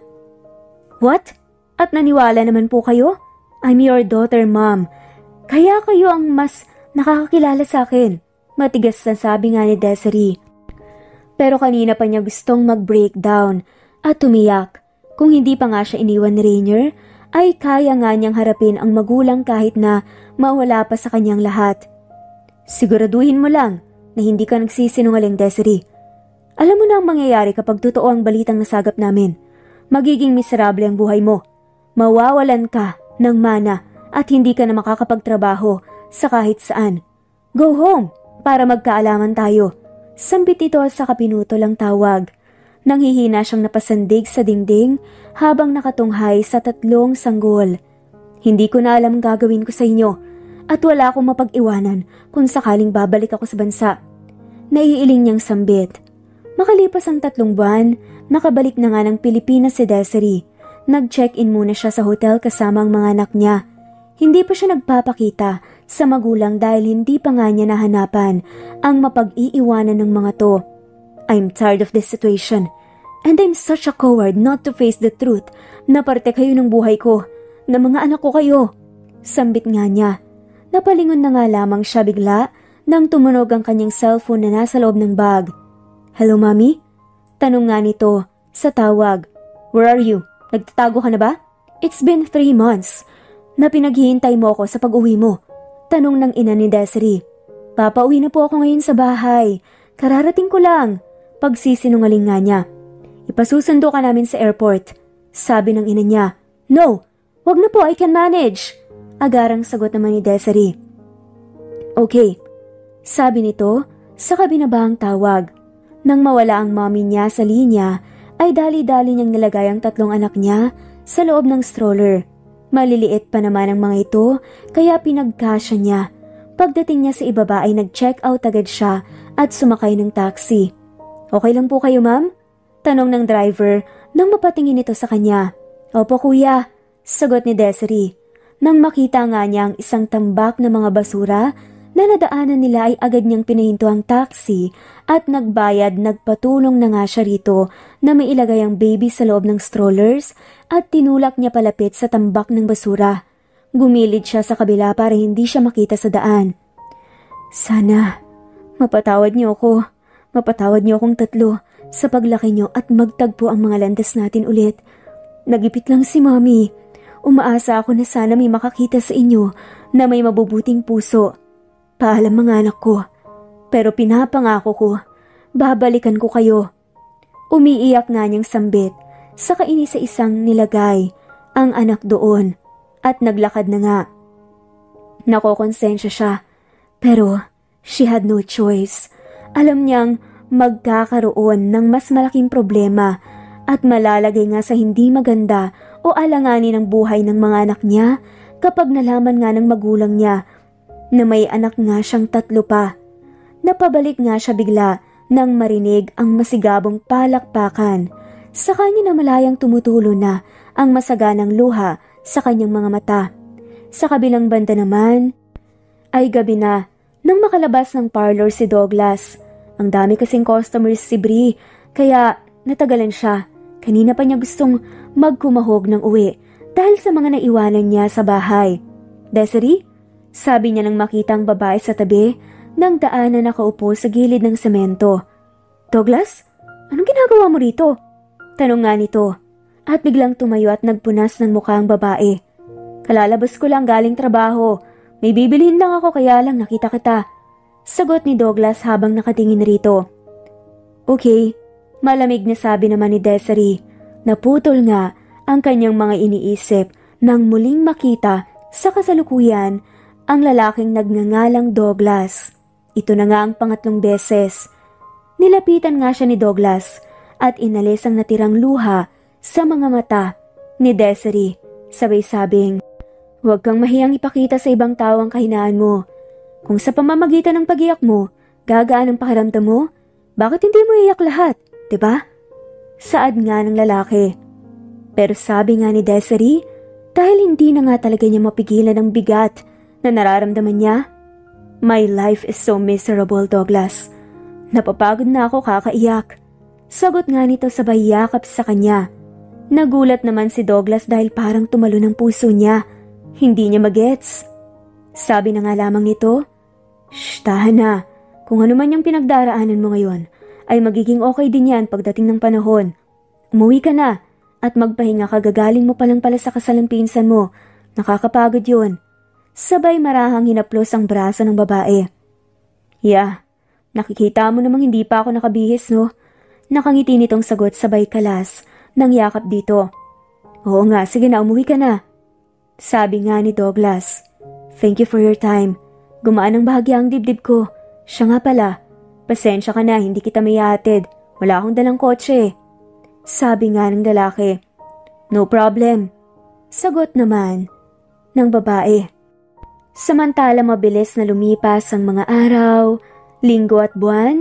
What? At naniwala naman po kayo? I'm your daughter, mom. Kaya kayo ang mas nakakakilala sa akin. Matigas na sabi nga ni Desiree. Pero kanina pa niya gustong mag-breakdown at tumiyak. Kung hindi pa nga siya iniwan ni Rainier, ay kaya nga niyang harapin ang magulang kahit na mawala pa sa kanyang lahat. Siguraduhin mo lang na hindi ka nagsisinungaling, Desiree. Alam mo na ang mangyayari kapag totoo ang balitang nasagap namin. Magiging miserable ang buhay mo. Mawawalan ka ng mana at hindi ka na makakapagtrabaho sa kahit saan. Go home para magkaalaman tayo. Sambit ito sa kapinutulang tawag. Nanghihina siyang napasandig sa dingding habang nakatunghay sa 3 sanggol. Hindi ko na alam gagawin ko sa inyo at wala akong mapag-iwanan kung sakaling babalik ako sa bansa. Naiiling niyang sambit. Makalipas ang 3 buwan, nakabalik na nga ng Pilipinas si Desiree. Nag-check-in muna siya sa hotel kasama ang mga anak niya. Hindi pa siya nagpapakita sa magulang dahil hindi pa nga niya nahanapan ang mapag-iiwanan ng mga to. I'm tired of this situation and I'm such a coward not to face the truth na parte kayo ng buhay ko, na mga anak ko kayo. Sambit nga niya. Napalingon na nga lamang siya bigla nang tumunog ang kanyang cellphone na nasa loob ng bag. Hello, Mommy? Tanong nga nito sa tawag. Where are you? Nagtatago ka na ba? It's been 3 months na pinaghihintay mo ako sa pag-uwi mo. Tanong ng ina ni Desiree. Papauwi na po ako ngayon sa bahay. Kararating ko lang. Pagsisinungaling nga niya. Ipasusundo ka namin sa airport. Sabi ng ina niya. No, wag na po, I can manage. Agarang sagot naman ni Desiree. Okay, sabi nito sa kabinabahang tawag. Nang mawala ang mommy niya sa linya, ay dali-dali niyang nilagay ang 3 anak niya sa loob ng stroller. Maliliit pa naman ang mga ito, kaya pinagkasya niya. Pagdating niya sa ibaba ay nag-check out agad siya at sumakay ng taxi. Okay lang po kayo, ma'am? Tanong ng driver nang mapatingin ito sa kanya. Opo, kuya, sagot ni Desiree. Nang makita nga niya ang isang tambak na mga basura na nadaanan nila ay agad niyang pinahinto ang taxi at nagbayad. Nagpatulong na nga siya rito na may ilagay ang baby sa loob ng strollers at tinulak niya palapit sa tambak ng basura. Gumilid siya sa kabila para hindi siya makita sa daan. Sana mapatawad niyo ako. Mapatawad niyo akong 3 sa paglaki niyo at magtagpo ang mga landas natin ulit. Nagipit lang si Mommy. Umaasa ako na sana may makakita sa inyo na may mabubuting puso. Paalam mga anak ko. Pero pinapangako ko, babalikan ko kayo. Umiiyak nga niyang sambit, saka sa isang nilagay ang anak doon at naglakad na nga. Nakokonsensya siya, pero she had no choice. Alam niyang magkakaroon ng mas malaking problema at malalagay nga sa hindi maganda o alanganin ang buhay ng mga anak niya kapag nalaman nga ng magulang niya na may anak nga siyang 3 pa. Napabalik nga siya bigla nang marinig ang masigabong palakpakan. Sa kanya na malayang tumutulo na ang masaganang luha sa kanyang mga mata. Sa kabilang banda naman ay gabi na nang makalabas ng parlor si Douglas. Ang dami kasing customers si Bri, kaya natagalan siya. Kanina pa niya gustong magkumahog ng uwi dahil sa mga naiwanan niya sa bahay. Desiree? Sabi niya nang makita ang babae sa tabi ng daan na nakaupo sa gilid ng semento. Douglas? Anong ginagawa mo rito? Tanong nga nito. At biglang tumayo at nagpunas ng mukha ang babae. Kalalabas ko lang galing trabaho. May bibilhin lang ako kaya lang nakita kita. Sagot ni Douglas habang nakatingin rito. Okay, malamig na sabi naman ni Desiree. Naputol nga ang kanyang mga iniisip nang muling makita sa kasalukuyan ang lalaking nagngangalang Douglas. Ito na nga ang pangatlong beses. Nilapitan nga siya ni Douglas at inalis ang natirang luha sa mga mata ni Desiree. Sabay-sabing, huwag kang mahiyang ipakita sa ibang tao ang kahinaan mo. Kung sa pamamagitan ng pag-iyak mo, gagaan ang pakiramdam mo, bakit hindi mo iyak lahat, diba? Saad nga ng lalaki. Pero sabi nga ni Desiree, dahil hindi na nga talaga niya mapigilan ang bigat na nararamdaman niya, my life is so miserable, Douglas. Napapagod na ako kakaiyak. Sagot nga nito sabay yakap sa kanya. Nagulat naman si Douglas dahil parang tumalo ng puso niya. Hindi niya magets. Sabi na nga lamang nito, shh, tahan na. Kung ano man yung pinagdaraanan mo ngayon, ay magiging okay din yan pagdating ng panahon. Umuwi ka na at magpahinga ka, gagaling mo palang pala sa kasalang pinsan mo. Nakakapagod yun. Sabay marahang hinaplos ang braso ng babae. Yeah, nakikita mo namang hindi pa ako nakabihis, no? Nakangiti nitong sagot sabay kalas ng yakap dito. Oo nga, sige na, umuwi ka na. Sabi nga ni Douglas. Thank you for your time. Gumaan ang bahagya ang dibdib ko. Siya nga pala. Pasensya ka na, hindi kita mayatid. Wala akong dalang kotse. Sabi nga ng lalaki. No problem. Sagot naman ng babae. Samantala mabilis na lumipas ang mga araw, linggo at buwan,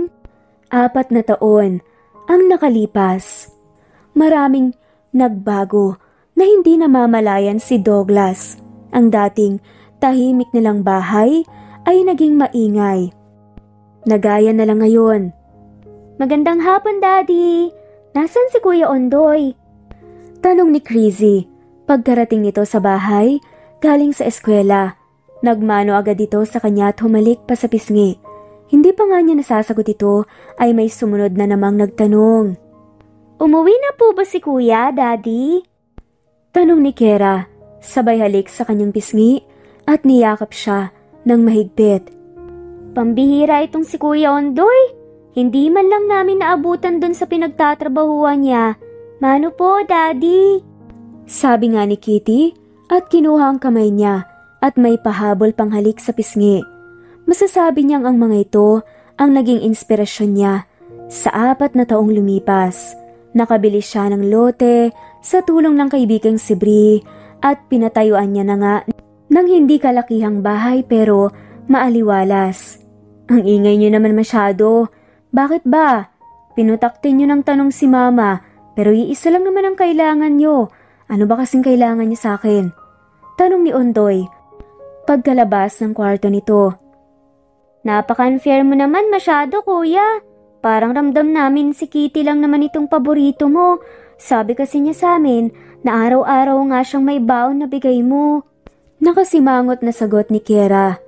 4 na taon ang nakalipas. Maraming nagbago na hindi namamalayan si Douglas. Ang dating tahimik nilang bahay ay naging maingay. Nagaya na lang ngayon. Magandang hapon, Daddy. Nasaan si Kuya Ondoy? Tanong ni Crazy. Pagkarating nito sa bahay, galing sa eskwela. Nagmano agad ito sa kanya at humalik pa sa pisngi. Hindi pa nga niya nasasagot ito ay may sumunod na namang nagtanong. Umuwi na po ba si Kuya, Daddy? Tanong ni Kera, sabay halik sa kanyang pisngi at niyakap siya ng mahigpit. Pambihira itong si Kuya Ondoy. Hindi man lang namin naabutan dun sa pinagtatrabahuan niya. Mano po, Daddy? Sabi nga ni Kitty at kinuha ang kamay niya at may pahabol pang halik sa pisngi. Masasabi niyang ang mga ito ang naging inspirasyon niya. Sa 4 na taong lumipas, nakabili siya ng lote sa tulong ng kaibigang si Bri at pinatayuan niya na nga ng hindi kalakihang bahay pero maaliwalas. Ang ingay niyo naman masyado. Bakit ba? Pinutaktin niyo ng tanong si Mama pero iisa lang naman ang kailangan niyo. Ano ba kasing kailangan niyo sa akin? Tanong ni Ondoy pagkalabas ng kwarto nito. Napaka-unfair mo naman masyado, Kuya. Parang ramdam namin si Kitty lang naman itong paborito mo. Sabi kasi niya sa amin na araw-araw nga siyang may baon na bigay mo. Nakasimangot na sagot ni Kera.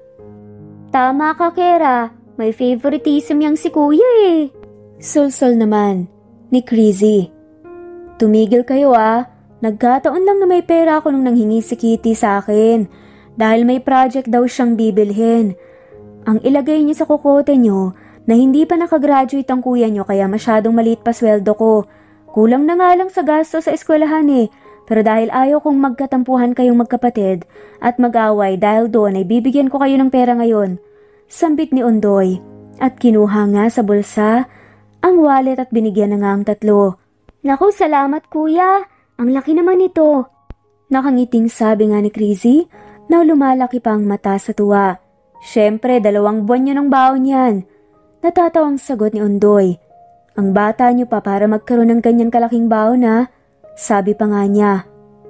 Tama ka, Kera. May favoritism yang si Kuya eh. Sulsol naman ni Crazy. Tumigil kayo ah. Nagkataon lang na may pera ako nung nanghingi si Kitty sa akin. Dahil may project daw siyang bibilhin. Ang ilagay niyo sa kokote niyo na hindi pa nakagraduate ang kuya niyo kaya masyadong maliit pa sweldo ko. Kulang na nga lang sa gasto sa eskwelahan eh. Pero dahil ayaw kong magkatampuhan kayong magkapatid at mag-away dahil doon ay bibigyan ko kayo ng pera ngayon. Sambit ni Ondoy at kinuha nga sa bulsa ang wallet at binigyan na nga ang 3. Naku, salamat kuya. Ang laki naman ito. Nakangiting sabi nga ni Crazy na lumalaki pa ang mata sa tuwa. Siyempre, 2 buwan niyo ng baon yan. Natatawang sagot ni Ondoy. Ang bata niyo pa para magkaroon ng ganyan kalaking baon ha. Sabi pa nga niya.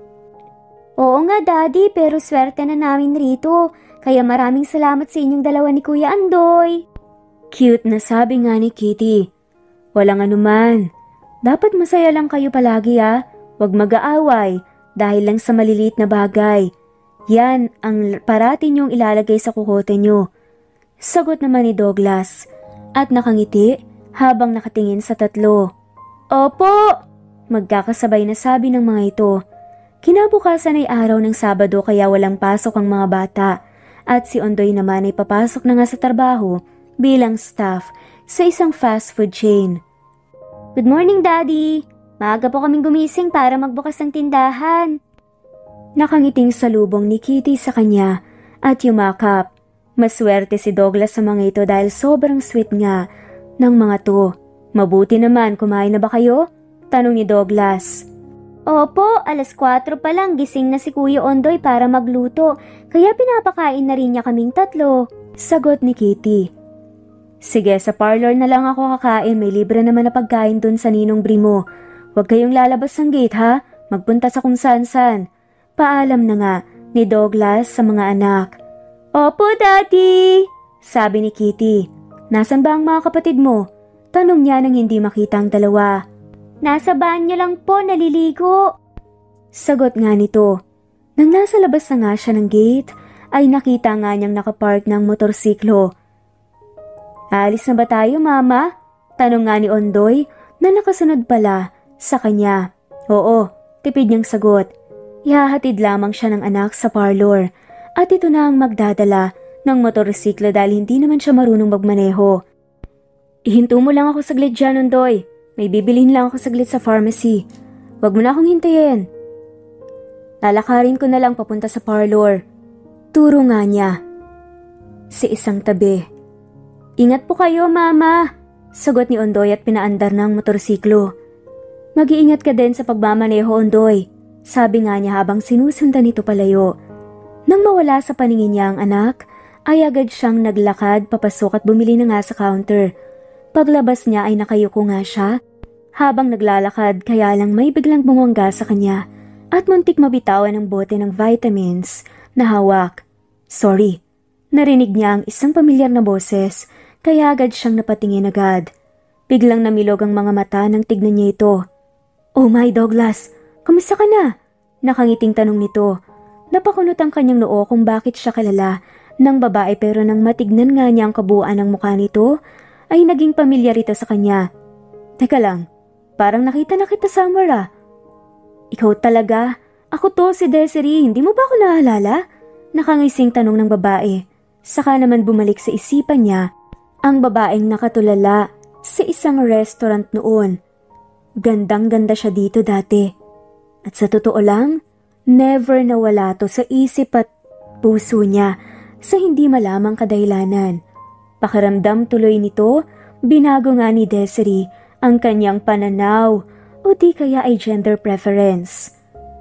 Oo nga Daddy, pero swerte na namin rito. Kaya maraming salamat sa inyong dalawa ni Kuya Andoy. Cute na sabi nga ni Kitty. Walang anuman. Dapat masaya lang kayo palagi Huwag mag-aaway dahil lang sa maliliit na bagay. Yan ang parati niyong ilalagay sa kukote niyo. Sagot naman ni Douglas at nakangiti habang nakatingin sa tatlo. Opo! Magkakasabay na sabi ng mga ito. Kinabukasan ay araw ng Sabado kaya walang pasok ang mga bata at si Ondoy naman ay papasok na nga sa trabaho bilang staff sa isang fast food chain. Good morning, Daddy! Maaga po kaming gumising para magbukas ng tindahan. Nakangiting salubong ni Kitty sa kanya at yumakap. Maswerte si Douglas sa mga ito dahil sobrang sweet nga ng mga to. Mabuti naman, kumain na ba kayo? Tanong ni Douglas. Opo, 4:00 pa lang gising na si Kuya Ondoy para magluto, kaya pinapakain na rin niya kaming tatlo. Sagot ni Kitty. Sige, sa parlor na lang ako kakain, may libre naman na pagkain dun sa Ninong Brimo. Huwag kayong lalabas ng gate ha, magpunta sa kung saan-saan. Paalam na nga ni Douglas sa mga anak. Opo, Daddy! Sabi ni Kitty. Nasaan ba ang mga kapatid mo? Tanong niya nang hindi makita ang dalawa. Nasa banyo lang po, naliligo. Sagot nga nito. Nang nasa labas na nga siya ng gate, ay nakita nga niyang nakapark ng motorsiklo. Alis na ba tayo, Mama? Tanong nga ni Ondoy na nakasunod pala sa kanya. Oo, tipid niyang sagot. Ihahatid lamang siya ng anak sa parlor at ito na ang magdadala ng motorsiklo dahil hindi naman siya marunong magmaneho. Ihinto mo lang ako saglit dyan, Ondoy. May bibilhin lang ako saglit sa pharmacy. Huwag mo na akong hintayin. Lalakarin ko na lang papunta sa parlor. Turo nga niya. Sa isang tabi. Ingat po kayo, Mama. Sagot ni Ondoy at pinaandar ng motorsiklo. Mag-iingat ka din sa pagmamaneho, Ondoy. Sabi nga niya habang sinusundan ito palayo. Nang mawala sa paningin niya ang anak, ay agad siyang naglakad papasok at bumili na nga sa counter. Paglabas niya ay nakayuko nga siya habang naglalakad kaya lang may biglang bumangga sa kanya at muntik mabitawan ang bote ng vitamins na hawak. Sorry, narinig niya ang isang pamilyar na boses kaya agad siyang napatingin agad. Biglang namilog ang mga mata nang tignan niya ito. Oh my Douglas, kamusta ka na? Nakangiting tanong nito. Napakunot ang kanyang noo kung bakit siya kilala ng babae pero nang matignan nga niya ang kabuuan ng mukha nito, ay naging pamilyar ito sa kanya. Teka lang, parang nakita na kita somewhere Ikaw talaga? Ako to si Desiree, hindi mo ba ako naalala? Nakangising tanong ng babae. Saka naman bumalik sa isipan niya ang babaeng nakatulala sa isang restaurant noon. Gandang-ganda siya dito dati. At sa totoo lang, never nawala to sa isip at puso niya sa hindi malamang kadahilanan. Pakiramdam tuloy nito, binago nga ni Desiree ang kanyang pananaw o di kaya ay gender preference.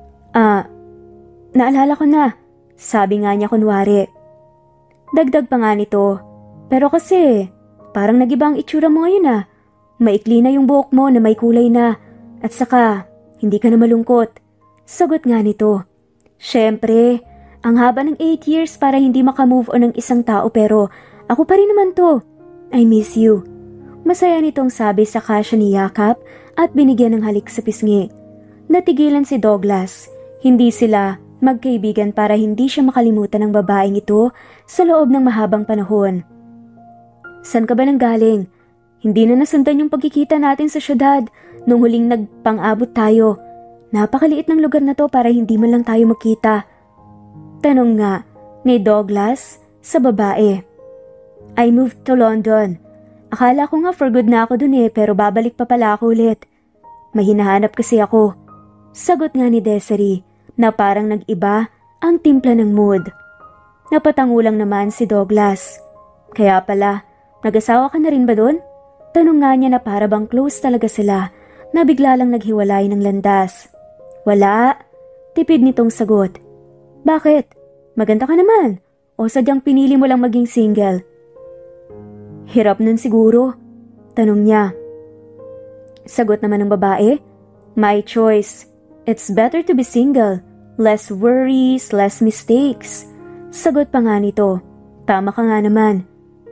Naalala ko na, sabi nga niya kunwari. Dagdag pa nga nito, pero kasi parang nag-iba ang itsura mo ngayon Maikli na yung buhok mo na may kulay na at saka hindi ka na malungkot. Sagot nga nito. Syempre, ang haba ng 8 years para hindi makamove on ng isang tao pero ako pa rin naman to. I miss you. Masaya nitong sabi sa siya niyakap at binigyan ng halik sa pisngi. Natigilan si Douglas. Hindi sila magkaibigan para hindi siya makalimutan ng babaeng ito sa loob ng mahabang panahon. San ka ba nang galing? Hindi na nasundan yung pagkikita natin sa syudad nung huling nagpang-abot tayo. Napakaliit ng lugar na to para hindi man lang tayo magkita. Tanong nga ni Douglas sa babae. I moved to London. Akala ko nga for good na ako dun pero babalik pa pala ako ulit. May hinahanap kasi ako. Sagot nga ni Desiree na parang nag-iba ang timpla ng mood. Napatangulang naman si Douglas. Kaya pala, nag-asawa ka na rin ba dun? Tanong nga niya na para bang close talaga sila na bigla lang naghiwalay ng landas. Wala. Tipid nitong sagot. Bakit? Maganda ka naman. O sadyang pinili mo lang maging single? Hirap nun siguro. Tanong niya. Sagot naman ng babae. My choice. It's better to be single. Less worries, less mistakes. Sagot pa nga nito. Tama ka nga naman.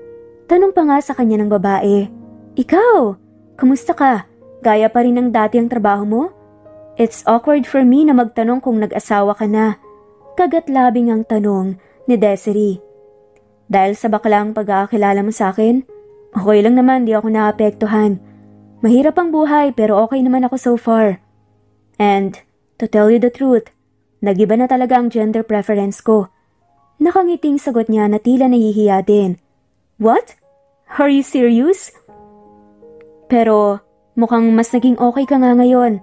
Tanong pa nga sa kanya ng babae. Ikaw, kamusta ka? Gaya pa rin ng dati ang trabaho mo? It's awkward for me na magtanong kung nag-asawa ka na. Kagat-labing ang tanong ni Desiree. Dahil sa baklang pag-aakilala mo sa akin, okay lang naman, di ako naapektuhan. Mahirap ang buhay pero okay naman ako so far. And, to tell you the truth, nag-iba na talaga ang gender preference ko. Nakangiting sagot niya na tila nahihiya din. What? Are you serious? Pero, mukhang mas naging okay ka nga ngayon.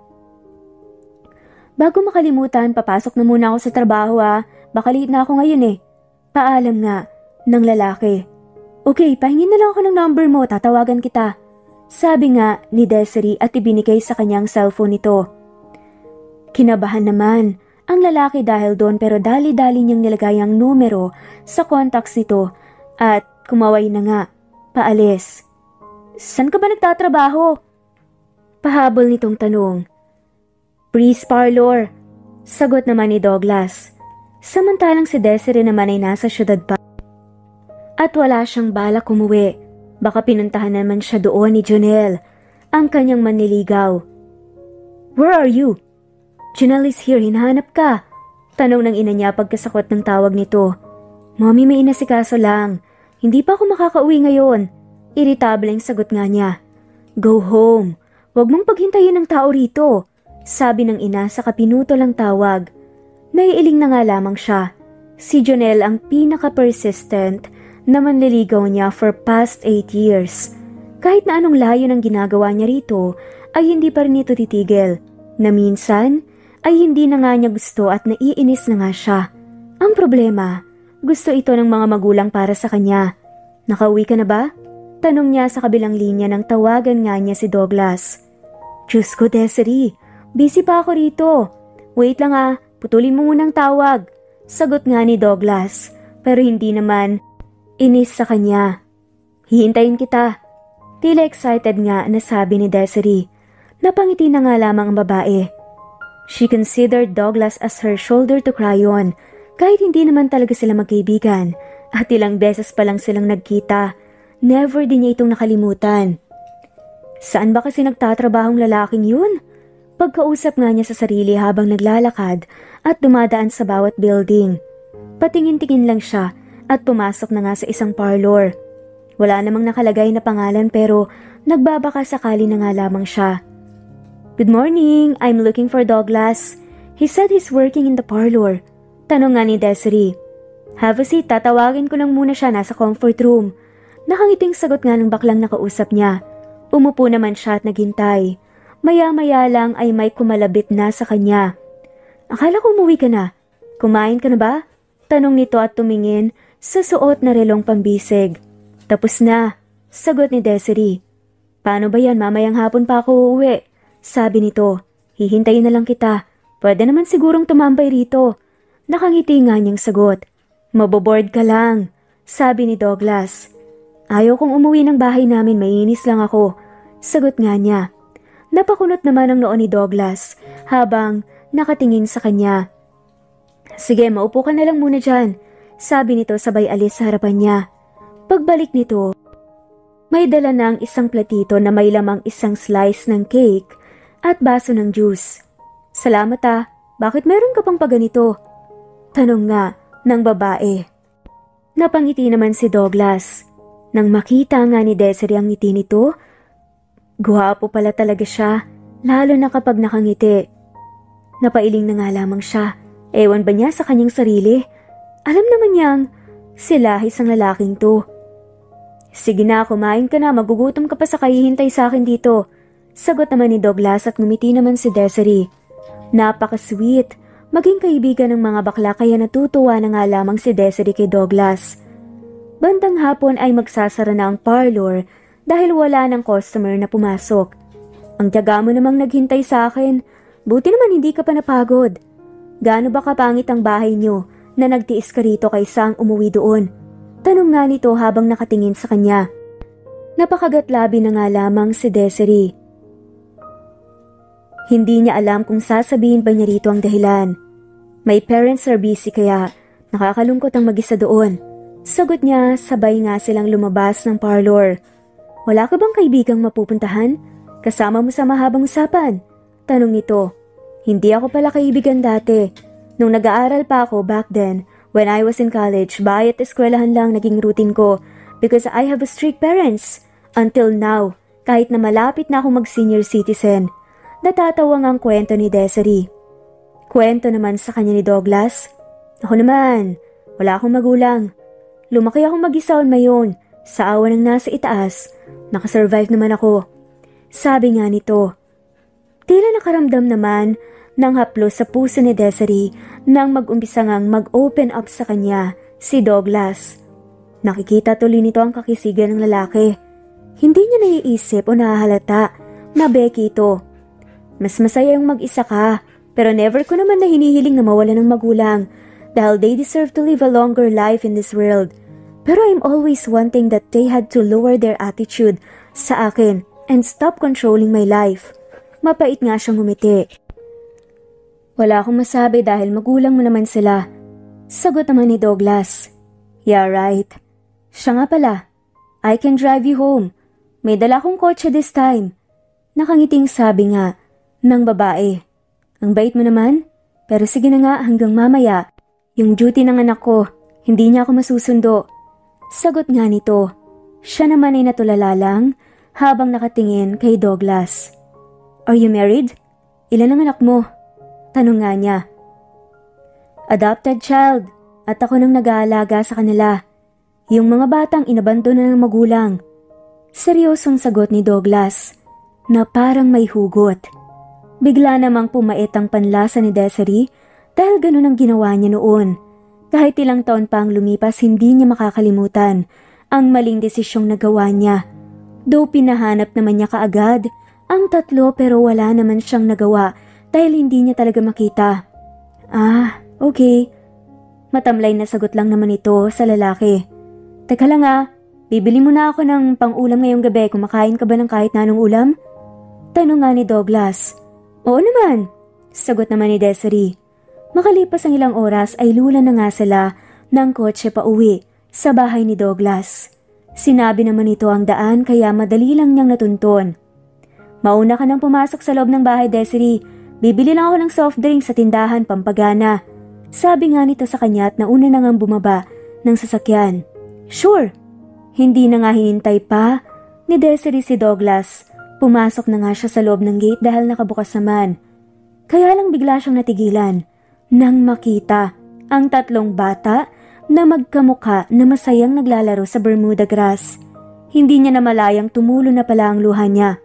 Bago makalimutan, papasok na muna ako sa trabaho Baka late na ako ngayon eh. Paalam nga ng lalaki. Okay, pahingin na lang ako ng number mo, tatawagan kita. Sabi nga ni Desiree at ibinigay sa kanyang cellphone nito. Kinabahan naman ang lalaki dahil doon pero dali-dali niyang nilagay ang numero sa contacts nito at kumaway na nga, paalis. San ka ba nagtatrabaho? Pahabol nitong tanong. Breeze Parlor, sagot naman ni Douglas. Samantalang si Desiree naman ay nasa syudad pa. At wala siyang balak umuwi. Baka pinuntahan naman siya doon ni Jonelle, ang kanyang manliligaw. Where are you? Jonelle is here, hinahanap ka. Tanong ng ina niya pagkasakot ng tawag nito. Mommy, may inasikaso lang. Hindi pa ako makakauwi ngayon. Iritableng sagot nga niya. Go home. Huwag mong paghintayin ng tao rito. Sabi ng ina sa kapinuto lang tawag. Naiiling na nga lamang siya. Si Jonelle ang pinaka-persistent na manliligaw niya for past 8 years. Kahit na anong layo ng ginagawa niya rito, ay hindi pa rin ito titigil. Na minsan, ay hindi na nga niya gusto at naiinis na nga siya. Ang problema, gusto ito ng mga magulang para sa kanya. Nakauwi ka na ba? Tanong niya sa kabilang linya nang tawagan nga niya si Douglas. Diyos ko, Desiree, busy pa ako rito. Wait lang putulin mo munang tawag. Sagot nga ni Douglas, pero hindi naman inis sa kanya. Hihintayin kita. Tila excited nga na sabi ni Desiree. Napangiti na nga lamang ang babae. She considered Douglas as her shoulder to cry on, kahit hindi naman talaga sila magkaibigan at ilang beses pa lang silang nagkita. Never din niya itong nakalimutan. Saan ba kasi nagtatrabahong lalaking yun? Pagkausap nga niya sa sarili habang naglalakad at dumadaan sa bawat building. Patingin-tingin lang siya at pumasok na nga sa isang parlor. Wala namang nakalagay na pangalan pero nagbabaka sakali na nga lamang siya. Good morning, I'm looking for Douglas. He said he's working in the parlor. Tanong nga ni Desiree. Have a seat, tatawagin ko lang muna siya, nasa comfort room. Nakangiting sagot nga ng baklang nakausap niya. Umupo naman siya at naghintay. Maya-maya lang ay may kumalabit na sa kanya. Akala ko umuwi ka na. Kumain ka na ba? Tanong nito at tumingin sa suot na relong pambisig. Tapos na, sagot ni Desiree. Paano ba yan, mamayang hapon pa ako uuwi? Sabi nito, hihintayin na lang kita. Pwede naman sigurong tumambay rito. Nakangiti nga niyang sagot. Maboboard ka lang, sabi ni Douglas. Ayaw kong umuwi ng bahay namin, mainis lang ako. Sagot nga niya. Napakunot naman ang noo ni Douglas habang nakatingin sa kanya. Sige, maupo ka na lang muna dyan. Sabi nito sabay alis sa harapan niya. Pagbalik nito, may dala ng isang platito na may lamang isang slice ng cake at baso ng juice. Salamat bakit meron ka pang paganito? Tanong nga ng babae. Napangiti naman si Douglas. Nang makita nga ni Desiree ang ngiti nito, guwapo pala talaga siya, lalo na kapag nakangiti. Napailing na nga lamang siya. Ewan ba niya sa kanyang sarili? Alam naman niyang sila isang lalaking to. Sige na, kumain ka na, magugutom ka pa sa kahihintay sa akin dito. Sagot naman ni Douglas at ngumiti naman si Desiree. Napaka-sweet, maging kaibigan ng mga bakla kaya natutuwa na nga lamang si Desiree kay Douglas. Bandang hapon ay magsasara na ang parlor dahil wala ng customer na pumasok. Ang tiyaga mo namang naghintay sa akin, buti naman hindi ka pa napagod. Gaano ba kapangit ang bahay niyo na nagtiis ka rito kaysa ang umuwi doon? Tanong nga nito habang nakatingin sa kanya. Napakagatlabi na nga lamang si Desiree. Hindi niya alam kung sasabihin ba niya rito ang dahilan. May parents are busy kaya nakakalungkot ang mag-isa doon. Sagot niya, sabay nga silang lumabas ng parlor. Wala ka bang kaibigang mapupuntahan? Kasama mo sa mahabang usapan? Tanong nito. Hindi ako pala kaibigan dati. Nung nag-aaral pa ako back then, when I was in college, bahay at eskwelahan lang naging routine ko because I have a strict parents. Until now, kahit na malapit na ako mag-senior citizen, natatawa ngang kwento ni Desiree. Kwento naman sa kanya ni Douglas. Ako naman, wala akong magulang. Lumaki akong mag-isa on my own, sa awa ng nasa itaas. Nakasurvive naman ako. Sabi nga nito. Tila nakaramdam naman ng haplos sa puso ni Desiree nang mag-umpisa ngang mag-open up sa kanya si Douglas. Nakikita tuloy nito ang kakisigan ng lalaki. Hindi niya naiisip o nahahalata na Becky ito. Mas masaya yung mag-isa ka, pero never ko naman na hinihiling na mawala ng magulang dahil they deserve to live a longer life in this world. Pero I'm always wanting that they had to lower their attitude sa akin and stop controlling my life. Mapait nga siyang ngumiti. Wala akong masabi dahil magulang mo naman sila. Sagot naman ni Douglas. Yeah, right. Siya nga pala. I can drive you home. May dala kong kotse this time. Nakangiting sabi nga ng babae. Ang bait mo naman, pero sige na nga hanggang mamaya. Yung duty ng anak ko, hindi niya ako masusundo. Sagot nga nito. Siya naman ay natulala lang habang nakatingin kay Douglas. Are you married? Ilan ang anak mo? Tanong nga niya. Adopted child at ako nang nag-aalaga sa kanila. Yung mga batang inabandona ng magulang. Seryosong sagot ni Douglas na parang may hugot. Bigla namang pumait ang panlasa ni Desiree dahil ganun ang ginawa niya noon. Kahit ilang taon pa ang lumipas, hindi niya makakalimutan ang maling desisyong nagawa niya. Though pinahanap naman niya kaagad ang tatlo pero wala naman siyang nagawa dahil hindi niya talaga makita. Ah, okay. Matamlay na sagot lang naman ito sa lalaki. Teka lang bibili mo na ako ng pang-ulam ngayong gabi. Kumakain ka ba ng kahit na anong ulam? Tanong nga ni Douglas. Oo naman, sagot naman ni Desiree. Makalipas ang ilang oras ay lula na nga sila ng kotse pa uwi sa bahay ni Douglas. Sinabi naman ito ang daan kaya madali lang niyang natuntun. Mauna ka nang pumasok sa loob ng bahay, Desiree. Bibili lang ako ng soft drink sa tindahan pampagana. Sabi nga nito sa kanya at nauna na ngang bumaba ng sasakyan. Sure. Hindi na nga hinintay pa ni Desiree si Douglas. Pumasok na nga siya sa loob ng gate dahil nakabukas naman. Kaya lang bigla siyang natigilan nang makita ang tatlong bata na magkamukha na masayang naglalaro sa Bermuda grass. Hindi niya namalayang tumulo na pala ang luha niya.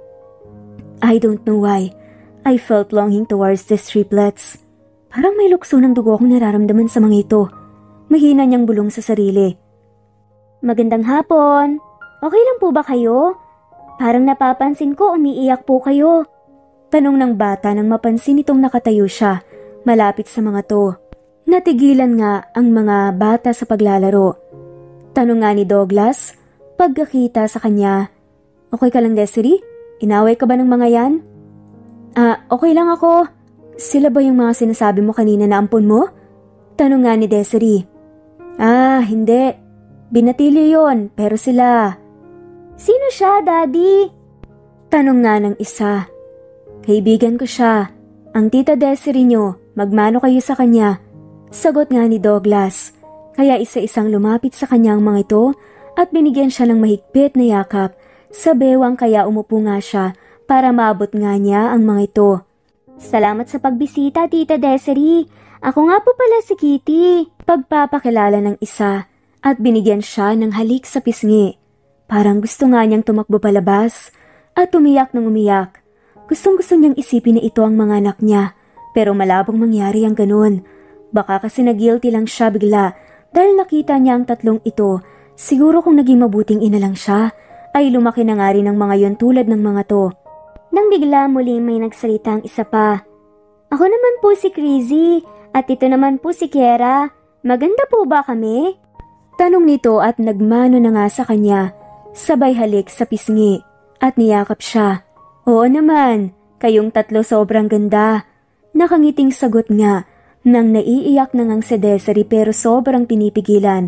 I don't know why, I felt longing towards these triplets. Parang may lukso ng dugo akong nararamdaman sa mga ito. Mahina niyang bulong sa sarili. Magandang hapon. Okay lang po ba kayo? Parang napapansin ko umiiyak po kayo. Tanong ng bata nang mapansin itong nakatayo siya malapit sa mga to. Natigilan nga ang mga bata sa paglalaro. Tanong nga ni Douglas pagkakita sa kanya. Okay ka lang, Desiree? Inaway ka ba ng mga yan? Okay lang ako. Sila ba yung mga sinasabi mo kanina na ampon mo? Tanong nga ni Desiree. Hindi. Binatili yon, pero sila. Sino siya, Daddy? Tanong nga ng isa. Kaibigan ko siya. Ang tita Desiree nyo, magmano kayo sa kanya. Sagot nga ni Douglas. Kaya isa-isang lumapit sa kanya ang mga ito at binigyan siya ng mahigpit na yakap sa bewang kaya umupo nga siya para maabot nga niya ang mga ito. Salamat sa pagbisita, Tita Desiree. Ako nga po pala si Kitty. Pagpapakilala ng isa at binigyan siya ng halik sa pisngi. Parang gusto nga niyang tumakbo palabas at umiyak ng umiyak. Gustong-gusto niyang isipin na ito ang mga anak niya pero malabong mangyari ang ganun. Baka kasi na-guilty lang siya bigla dahil nakita niya ang tatlong ito. Siguro kung naging mabuting ina lang siya, ay lumaki na nga rin ang mga yon tulad ng mga to. Nang bigla muling may nagsalita ang isa pa. Ako naman po si Crazy at ito naman po si Kiera. Maganda po ba kami? Tanong nito at nagmano na nga sa kanya. Sabay halik sa pisngi at niyakap siya. Oo naman, kayong tatlo sobrang ganda. Nakangiting sagot nga nang naiiyak na ngang si Desiree pero sobrang pinipigilan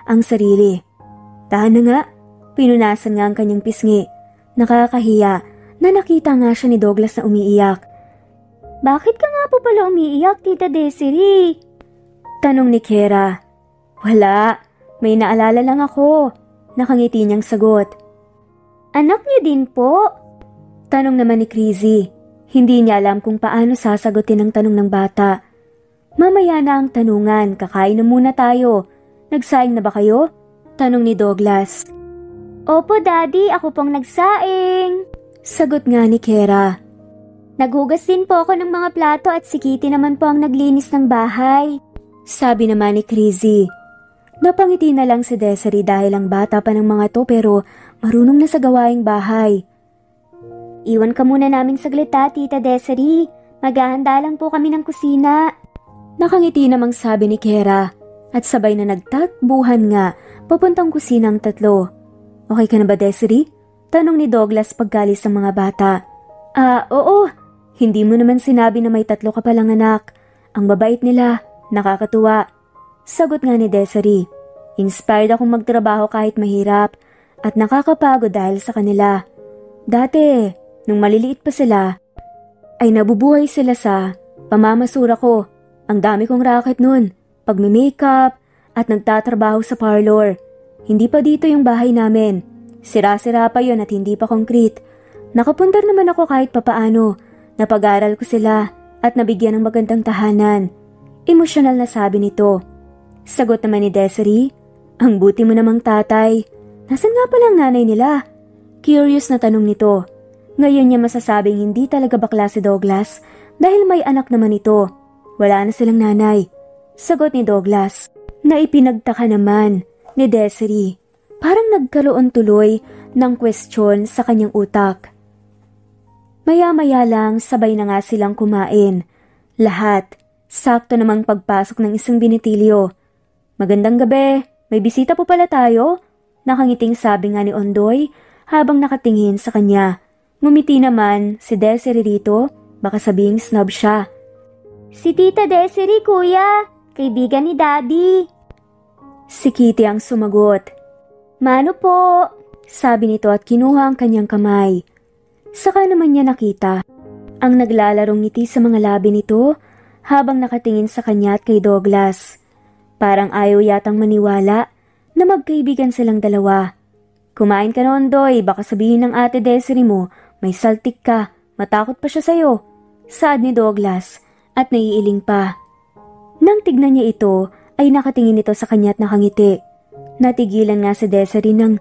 ang sarili. Tahan na nga, pinunasan nga ang kanyang pisngi. Nakakahiya na nakita nga siya ni Douglas na umiiyak. Bakit ka nga po pala umiiyak, Tita Desiree? Tanong ni Kera. Wala, may naalala lang ako. Nakangiti niyang sagot. Anak niyo din po? Tanong naman ni Crazy. Hindi niya alam kung paano sasagutin ang tanong ng bata. Mamaya na ang tanungan, kakain na muna tayo. Nagsaing na ba kayo? Tanong ni Douglas. Opo, Daddy, ako pong nagsaing. Sagot nga ni Kera. Naghugas din po ako ng mga plato at si Kitty naman po ang naglinis ng bahay. Sabi naman ni Crazy. Napangiti na lang si Desiree dahil ang bata pa ng mga to pero marunong na sa gawaing bahay. Iwan ka muna namin saglit Tita Desiree. Maghahanda lang po kami ng kusina. Nakangiti namang sabi ni Kera at sabay na nagtakbuhan nga papuntang kusina ang tatlo. Okay ka na ba, Desiree? Tanong ni Douglas pagkalis ng mga bata. Oo. Hindi mo naman sinabi na may 3 ka palang anak. Ang babait nila, nakakatuwa. Sagot nga ni Desiree. Inspired akong magtrabaho kahit mahirap at nakakapagod dahil sa kanila. Dati, nung maliliit pa sila, ay nabubuhay sila sa pamamasura ko. Ang dami kong racket nun, pagme-makeup at nagtatrabaho sa parlor. Hindi pa dito yung bahay namin. Sira-sira pa yon at hindi pa concrete. Nakapundar naman ako kahit papaano. Napag-aral ko sila at nabigyan ng magandang tahanan. Emosyonal na sabi nito. Sagot naman ni Desiree, ang buti mo namang tatay. Nasaan nga palang nanay nila? Curious na tanong nito. Ngayon niya masasabing hindi talaga bakla si Douglas dahil may anak naman ito. Wala na silang nanay. Sagot ni Douglas na ipinagtaka naman ni Desiree. Parang nagkaroon tuloy ng question sa kanyang utak. Maya-maya lang sabay na nga silang kumain. Lahat. Sakto namang pagpasok ng isang binitilyo. Magandang gabi, may bisita po pala tayo? Nakangiting sabi nga ni Ondoy habang nakatingin sa kanya. Ngumiti naman si Desiree rito, baka sabihing snob siya. Si Tita Desiree, kuya. Kaibigan ni Daddy. Si Kitty ang sumagot. Mano po, sabi nito at kinuha ang kanyang kamay. Saka naman niya nakita ang naglalarong ngiti sa mga labi nito habang nakatingin sa kanya at kay Douglas. Parang ayaw yatang maniwala na magkaibigan silang dalawa. Kumain ka noon, Doy, baka sabihin ng ate Desiree mo, may saltik ka, matakot pa siya sa'yo. Saad ni Douglas at naiiling pa. Nang tignan niya ito, ay nakatingin ito sa kanya at nakangiti. Natigilan nga si Desiree nang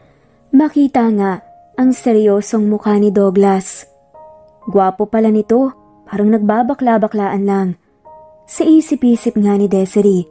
makita nga ang seryosong mukha ni Douglas. Gwapo pala nito, parang nagbabakla-baklaan lang. Sa isip-isip nga ni Desiree.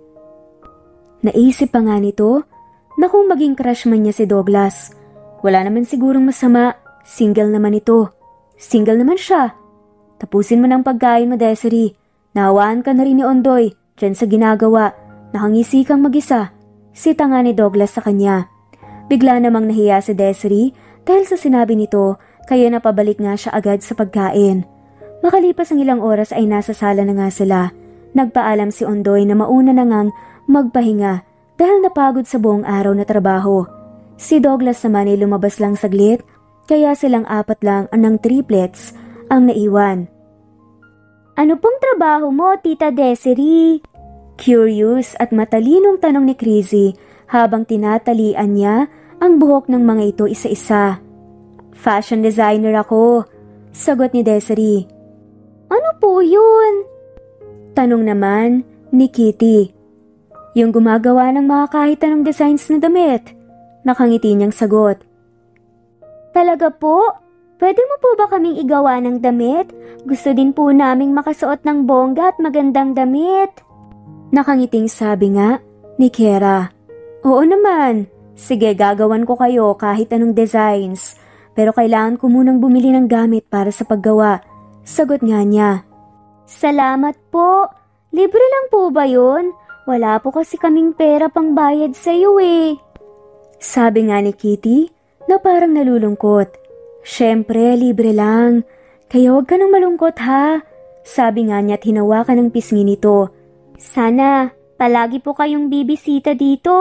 Naisip pa nga nito na kung maging crush man niya si Douglas, wala naman sigurong masama, single naman ito. Single naman siya. Tapusin mo ng pagkain mo, Desiree. Nahawaan ka na rin ni Ondoy, dyan sa ginagawa. Nakangisi kang mag-isa. Sita nga ni Douglas sa kanya. Bigla namang nahiya si Desiree dahil sa sinabi nito, kaya napabalik nga siya agad sa pagkain. Makalipas ang ilang oras ay nasa sala na nga sila. Nagpaalam si Ondoy na mauna na ngang magpahinga dahil napagod sa buong araw na trabaho. Si Douglas naman ay lumabas lang saglit, kaya silang 4 lang ng triplets ang naiwan. Ano pong trabaho mo, Tita Desiree? Curious at matalinong tanong ni Crazy habang tinatalian niya ang buhok ng mga ito isa-isa. Fashion designer ako, sagot ni Desiree. Ano po yun? Tanong naman ni Kitty. Yung gumagawa ng mga kahit anong designs na damit. Nakangiti niyang sagot. Talaga po? Pwede mo po ba kaming igawa ng damit? Gusto din po naming makasuot ng bongga at magandang damit. Nakangiting sabi nga ni Kera. Oo naman. Sige, gagawan ko kayo kahit anong designs. Pero kailangan ko munang bumili ng gamit para sa paggawa. Sagot nga niya. Salamat po. Libre lang po ba yun? Wala po kasi kaming pera pang bayad sa iyo eh. Sabi nga ni Kitty na parang nalulungkot. Syempre, libre lang. Kaya huwag ka nang malungkot ha. Sabi nga niya at hinawakan ng pisngi nito. Sana, palagi po kayong bibisita dito.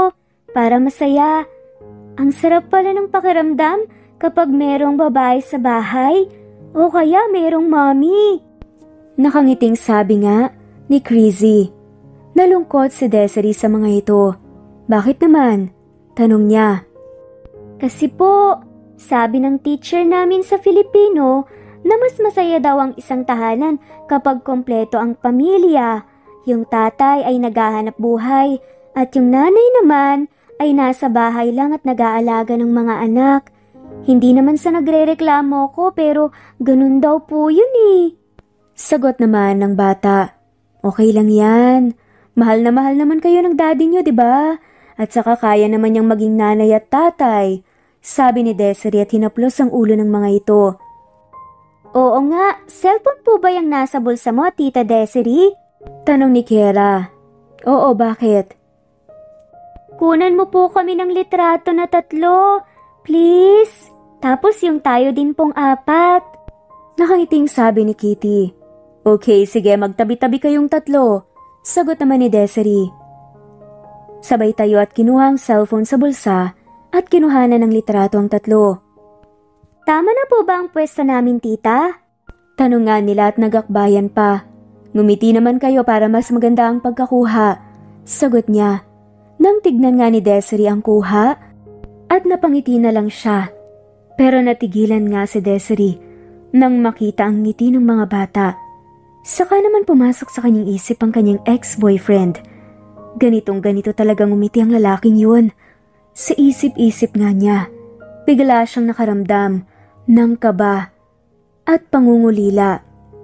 para masaya. Ang sarap pala ng pakiramdam kapag merong babae sa bahay o kaya merong mommy. Nakangiting sabi nga ni Crazy. Nalungkot si Desiree sa mga ito. Bakit naman? Tanong niya. Kasi po, sabi ng teacher namin sa Filipino na mas masaya daw ang isang tahanan kapag kompleto ang pamilya. Yung tatay ay naghahanap buhay at yung nanay naman ay nasa bahay lang at nag-aalaga ng mga anak. Hindi naman sa nagrereklamo ko pero ganun daw po yun eh. Sagot naman ng bata. Okay lang yan. Mahal na mahal naman kayo ng daddy nyo, diba? At saka kaya naman niyang maging nanay at tatay. Sabi ni Desiree at hinaplos ang ulo ng mga ito. Oo nga, cellphone po ba yung nasa bulsa mo, Tita Desiree? Tanong ni Kiera. Oo, bakit? Kunan mo po kami ng litrato na 3, please. Tapos yung tayo din pong 4. Nakangiting sabi ni Kitty. Okay, sige, magtabi-tabi kayong 3. Sagot naman ni Desiree. Sabay tayo at kinuha ang cellphone sa bulsa at kinuhanan ng litrato ang 3. Tama na po ba ang pwesto namin, tita? Tanong nga nila at nagakbayan pa. Ngumiti naman kayo para mas maganda ang pagkakuha. Sagot niya. Nang tignan nga ni Desiree ang kuha at napangiti na lang siya. Pero natigilan nga si Desiree nang makita ang ngiti ng mga bata. Saka naman pumasok sa kanyang isip ang kanyang ex-boyfriend. Ganitong-ganito talagang umiti ang lalaking yun. Sa isip-isip nga niya, bigla siyang nakaramdam ng kaba at pangungulila.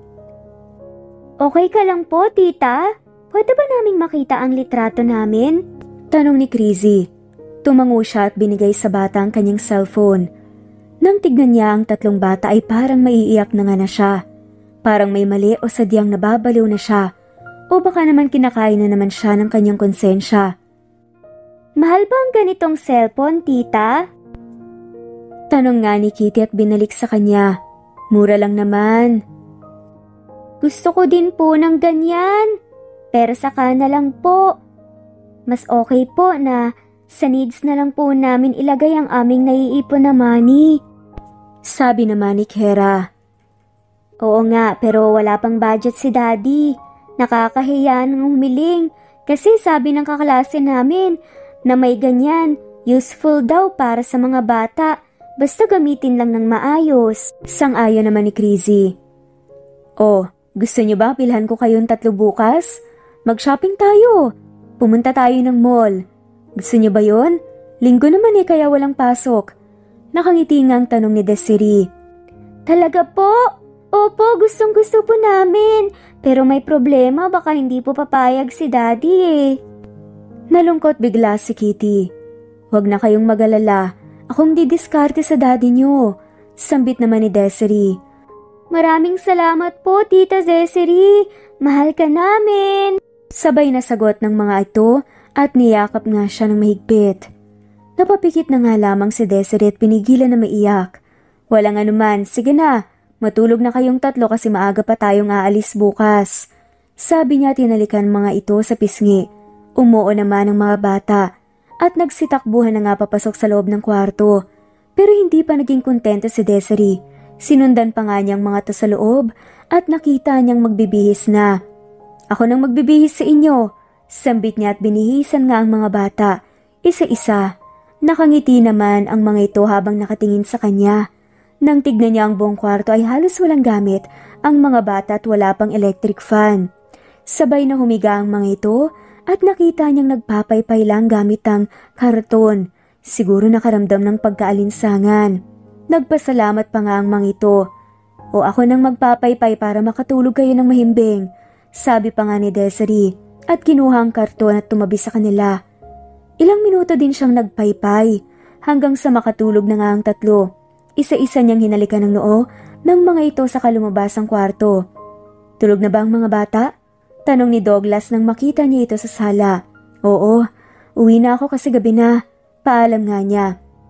Okay ka lang po, tita? Pwede ba naming makita ang litrato namin? Tanong ni Crazy. Tumango siya at binigay sa bata ang kanyang cellphone. Nang tignan niya ang 3 bata ay parang maiiyak na nga na siya. Parang may mali o sadyang nababaliw na siya. O baka naman kinakain na naman siya ng kanyang konsensya. Mahal ba ang ganitong cellphone, tita? Tanong nga ni Kitty at binalik sa kanya. Mura lang naman. Gusto ko din po ng ganyan. Pero saka na lang po. Mas okay po na sa needs na lang po namin ilagay ang aming naiipon na money. Sabi naman ni Kiera. Oo nga, pero wala pang budget si daddy. Nakakahiya nang humiling kasi sabi ng kaklase namin na may ganyan, useful daw para sa mga bata. Basta gamitin lang ng maayos. Sang-ayon naman ni Crazy. Oh, gusto niyo ba bilhan ko kayong 3 bukas? Mag-shopping tayo. Pumunta tayo ng mall. Gusto niyo ba yon? Linggo naman kaya walang pasok. Nakangiti nga ang tanong ni Desiree. Talaga po? Opo, gustong-gusto po namin. Pero may problema, baka hindi po papayag si daddy Nalungkot bigla si Kitty. Huwag na kayong mag-alala. Akong didiskarte sa daddy niyo. Sambit naman ni Desiree. Maraming salamat po, Tita Desiree. Mahal ka namin. Sabay na sagot ng mga ito at niyakap nga siya ng mahigpit. Napapikit na nga lamang si Desiree at pinigilan na maiyak. Walang anuman, sige na, matulog na kayong 3 kasi maaga pa tayong aalis bukas. Sabi niya tinalikan mga ito sa pisngi. Umuo naman ang mga bata at nagsitakbuhan na nga papasok sa loob ng kwarto. Pero hindi pa naging kontento si Desiree. Sinundan pa nga niyang mga to sa loob at nakita niyang magbibihis na. Ako nang magbibihis sa inyo. Sambit niya at binihisan nga ang mga bata. Isa-isa. Nakangiti naman ang mga ito habang nakatingin sa kanya. Nang tignan niya ang buong kwarto ay halos walang gamit ang mga bata at wala pang electric fan. Sabay na humiga ang mga ito at nakita niyang nagpapaypay lang gamit ang karton. Siguro nakaramdam ng pagkaalinsangan. Nagpasalamat pa nga ang mga ito. O ako nang magpapaypay para makatulog kayo ng mahimbing. Sabi pa nga ni Desiree at kinuha ang karton at tumabi sa kanila. Ilang minuto din siyang nagpaypay hanggang sa makatulog na nga ang 3. Isa-isa niyang hinalikan ng noo ng mga ito sa kalumabas ang kwarto. Tulog na ba ang mga bata? Tanong ni Douglas nang makita niya ito sa sala. Oo, uwi na ako kasi gabi na. Paalam nga niya.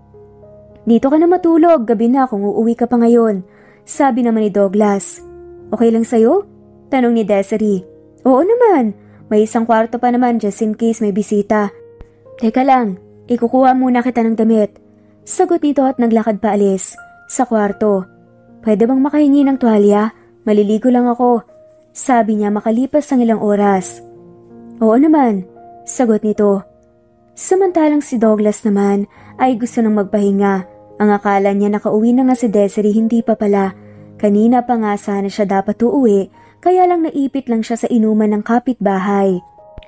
Dito ka na matulog, gabi na kung uuwi ka pa ngayon. Sabi naman ni Douglas. Okay lang sa'yo? Tanong ni Desiree. Oo naman, may isang kwarto pa naman just in case may bisita. Teka lang, Ikukuha muna kita ng damit. Sagot nito at naglakad paalis sa kwarto. Pwede bang makahingi ng tuwalya? Maliligo lang ako. Sabi niya makalipas ang ilang oras. Oo naman, sagot nito. Samantalang si Douglas naman ay gusto nang magpahinga. Ang akala niya nakauwi na nga si Desiree, hindi pa pala. Kanina pa nga sana siya dapat uuwi, kaya lang naipit lang siya sa inuman ng kapitbahay.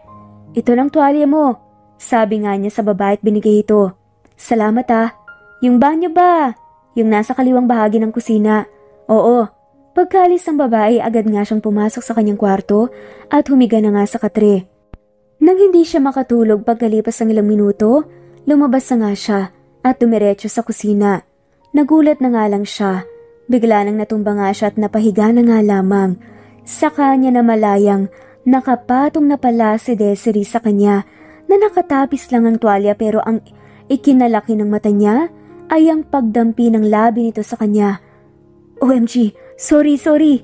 Ito lang tuwalya mo, sabi nga niya sa babae at binigay ito. Salamat ah. Yung banyo ba? Yung nasa kaliwang bahagi ng kusina. Oo. Pagkalis ng babae, agad nga siyang pumasok sa kanyang kwarto at humiga na nga sa katre. Nang hindi siya makatulog pagkalipas ng ilang minuto, lumabas na nga siya at dumiretso sa kusina. Nagulat na nga lang siya. Bigla nang natumba nga siya at napahiga na nga lamang. Sa kanya na malayang, nakapatong na pala si Desiree sa kanya na nakatapis lang ang tuwalya pero ang ikinalaki ng mata niya ay ang pagdampi ng labi nito sa kanya. OMG, sorry,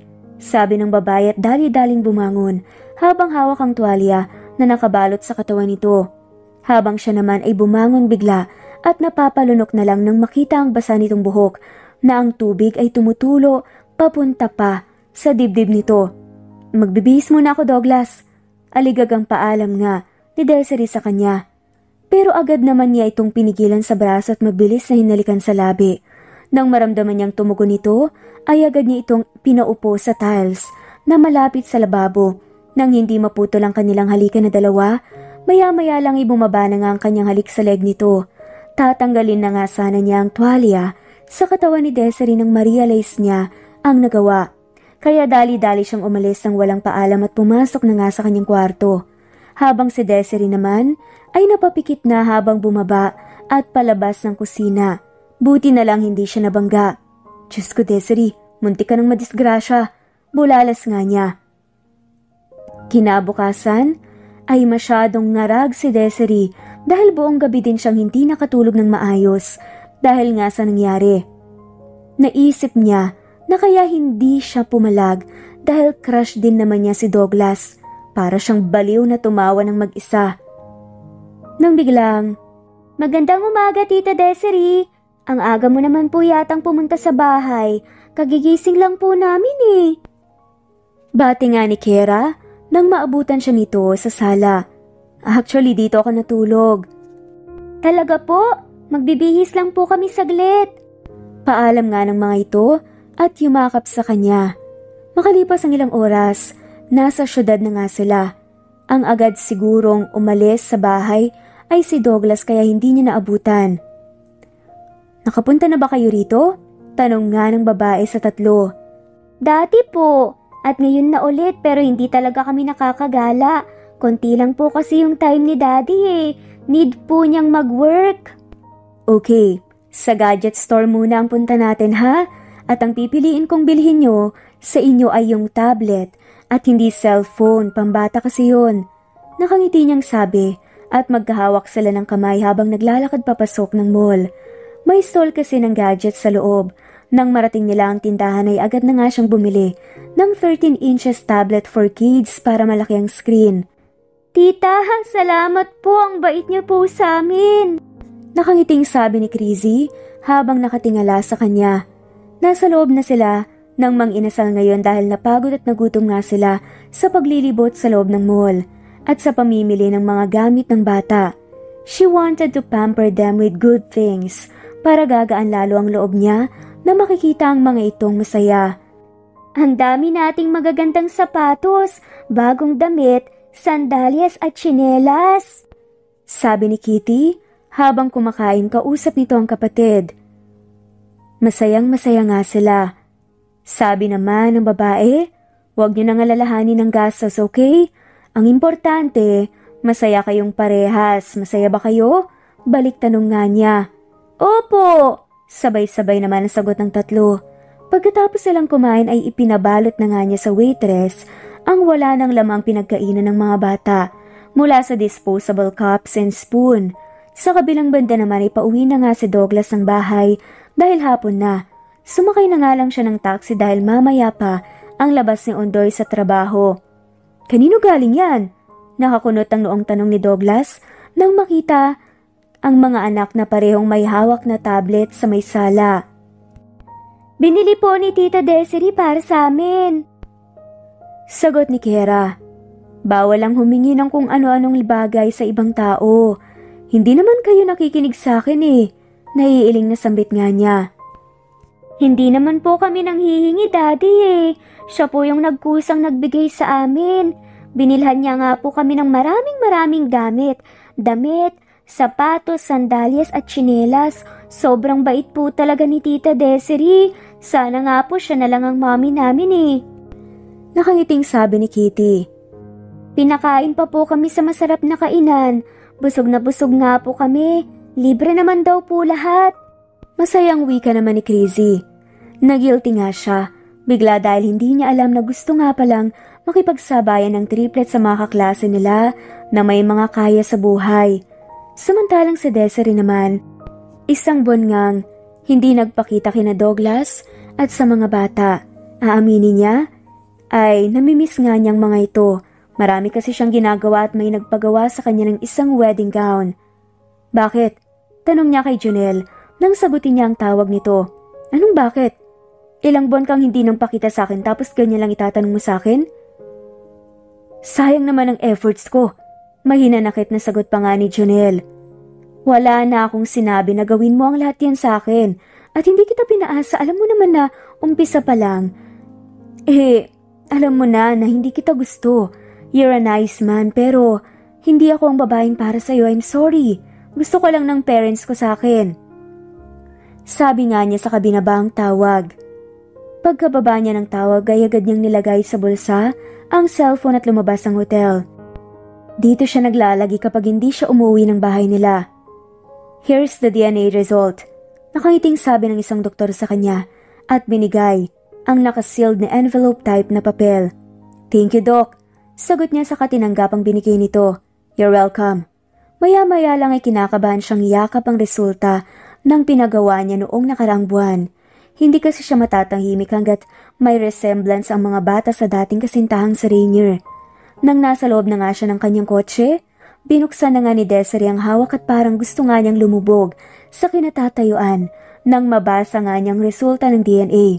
sabi ng babae at dali-daling bumangon habang hawak ang tuwalya na nakabalot sa katawan nito. Habang siya naman ay bumangon bigla at napapalunok na lang nang makita ang basa nitong buhok na ang tubig ay tumutulo papunta pa sa dibdib nito. Magbibihis muna ako, Douglas. Aligagang paalam nga ni Desiree sa kanya. Pero agad naman niya itong pinigilan sa braso at mabilis na hinalikan sa labi. Nang maramdaman niyang tumugon nito, ay agad niya itong pinaupo sa tiles na malapit sa lababo. Nang hindi maputol ang kanilang halikan na dalawa, maya-maya lang ay bumaba na nga ang kanyang halik sa leg nito. Tatanggalin na nga sana niya ang tuwalya sa katawan ni Desiree nang ma-realize niya ang nagawa. Kaya dali-dali siyang umalis nang walang paalam at pumasok na nga sa kanyang kwarto. Habang si Desiree naman ay napapikit na habang bumaba at palabas ng kusina. Buti na lang hindi siya nabangga. Diyos ko, Desiree, muntik ka nang madisgrasya. Bulalas nga niya. Kinabukasan ay masyadong ngarag si Desiree dahil buong gabi din siyang hindi nakatulog ng maayos dahil nga sa nangyari. Naisip niya na kaya hindi siya pumalag dahil crush din naman niya si Douglas. Para siyang baliw na tumawa ng mag-isa. Nang biglang, Magandang umaga, Tita Desiree. Ang aga mo naman po yatang pumunta sa bahay. Kagigising lang po namin eh. Bati nga ni Kera nang maabutan siya nito sa sala. Actually, dito ako natulog. Talaga po? Magbibihis lang po kami saglit. Paalam nga ng mga ito at yumakap sa kanya. Makalipas ang ilang oras, nasa syudad na nga sila. Ang agad sigurong umalis sa bahay ay si Douglas kaya hindi niya naabutan. Nakapunta na ba kayo rito? Tanong nga ng babae sa tatlo. Dati po, at ngayon na ulit pero hindi talaga kami nakakagala. Konti lang po kasi yung time ni Daddy eh. Need po niyang mag-work. Okay, sa gadget store muna ang punta natin ha? At ang pipiliin kong bilhin nyo sa inyo ay yung tablet. At hindi cellphone, pambata kasi yun. Nakangiti niyang sabi at magkahawak sila ng kamay habang naglalakad papasok ng mall. May stall kasi ng gadgets sa loob. Nang marating nila ang tindahan ay agad na nga siyang bumili ng 13 inches tablet for kids para malaki ang screen. Tita, salamat po, ang bait niyo po sa amin. Nakangiting sabi ni Crazy habang nakatingala sa kanya. Nasa loob na sila nang mang-inasal ngayon dahil napagod at nagutom nga sila sa paglilibot sa loob ng mall at sa pamimili ng mga gamit ng bata. She wanted to pamper them with good things para gagaan lalo ang loob niya na makikita ang mga itong masaya. Ang dami nating magagandang sapatos, bagong damit, sandalyas at tsinelas. Sabi ni Kitty habang kumakain kausap nito ang kapatid. Masayang-masaya nga sila. Sabi naman ng babae, huwag niyo nang alalahanin ng gastos, okay? Ang importante, masaya kayong parehas. Masaya ba kayo? Balik tanong nga niya. Opo! Sabay-sabay naman ang sagot ng tatlo. Pagkatapos silang kumain ay ipinabalot na nga niya sa waitress ang wala ng lamang pinagkainan ng mga bata mula sa disposable cups and spoon. Sa kabilang banda naman ay pauwi na nga si Douglas ng bahay dahil hapon na. Sumakay na nga lang siya ng taxi dahil mamaya pa ang labas ni Ondoy sa trabaho. Kanino galing yan? Nakakunot ang noong tanong ni Douglas nang makita ang mga anak na parehong may hawak na tablet sa may sala. "Binili po ni Tita Desiree para sa amin," sagot ni Kera. Bawal ang humingi ng kung ano-anong bagay sa ibang tao. "Hindi naman kayo nakikinig sa akin eh," naiiling na sambit nga niya. "Hindi naman po kami nanghihingi, Daddy eh. Siya po yung nagkusang nagbigay sa amin. Binilhan niya nga po kami ng maraming gamit. Damit, sapatos, sandalyas at tsinelas. Sobrang bait po talaga ni Tita Desiree. Sana nga po siya na lang ang mommy namin eh." Nakangiting sabi ni Kitty. "Pinakain pa po kami sa masarap na kainan. Busog na busog nga po kami. Libre naman daw po lahat." Masayang wika naman ni Crazy. Nagilty nga siya. Bigla dahil hindi niya alam na gusto nga palang makipagsabayan ng triplet sa mga kaklase nila na may mga kaya sa buhay. Samantalang si Desiree naman, isang buwan ngang hindi nagpakita kina Douglas at sa mga bata. Aaminin niya ay namimiss nga niyang mga ito. Marami kasi siyang ginagawa at may nagpagawa sa kanya ng isang wedding gown. "Bakit?" tanong niya kay Jonel nang sagutin niya ang tawag nito. "Anong bakit? Ilang buwan kang hindi nang pakita sa akin tapos ganyan lang itatanong mo sa akin?" "Sayang naman ang efforts ko," mahinanakit na sagot pa nga ni Jonel. "Wala na akong sinabi na gawin mo ang lahat yan sa akin at hindi kita pinaasa. Alam mo naman na umpisa pa lang. Alam mo na hindi kita gusto. You're a nice man pero hindi ako ang babaeng para sa'yo. I'm sorry. Gusto ko lang ng parents ko sa akin." Sabi nga niya sa kabinabang tawag. Pagkababa niya ng tawag ay agad niyang nilagay sa bulsa ang cellphone at lumabas ng hotel. Dito siya naglalagi kapag hindi siya umuwi ng bahay nila. "Here's the DNA result," nakangiting sabi ng isang doktor sa kanya at binigay ang nakasealed na envelope type na papel. "Thank you, Doc," sagot niya sa katinanggapang binigay nito. "You're welcome." Maya-maya lang ay kinakabahan siyang yakap ang resulta ng pinagawa niya noong nakaraang buwan. Hindi kasi siya matatangimik hanggat may resemblance ang mga bata sa dating kasintahang si Rainier. Nang nasa loob na nga siya ng kanyang kotse, binuksan na nga ni Desiree ang hawak at parang gusto nga niyang lumubog sa kinatatayuan nang mabasa nga niyang resulta ng DNA.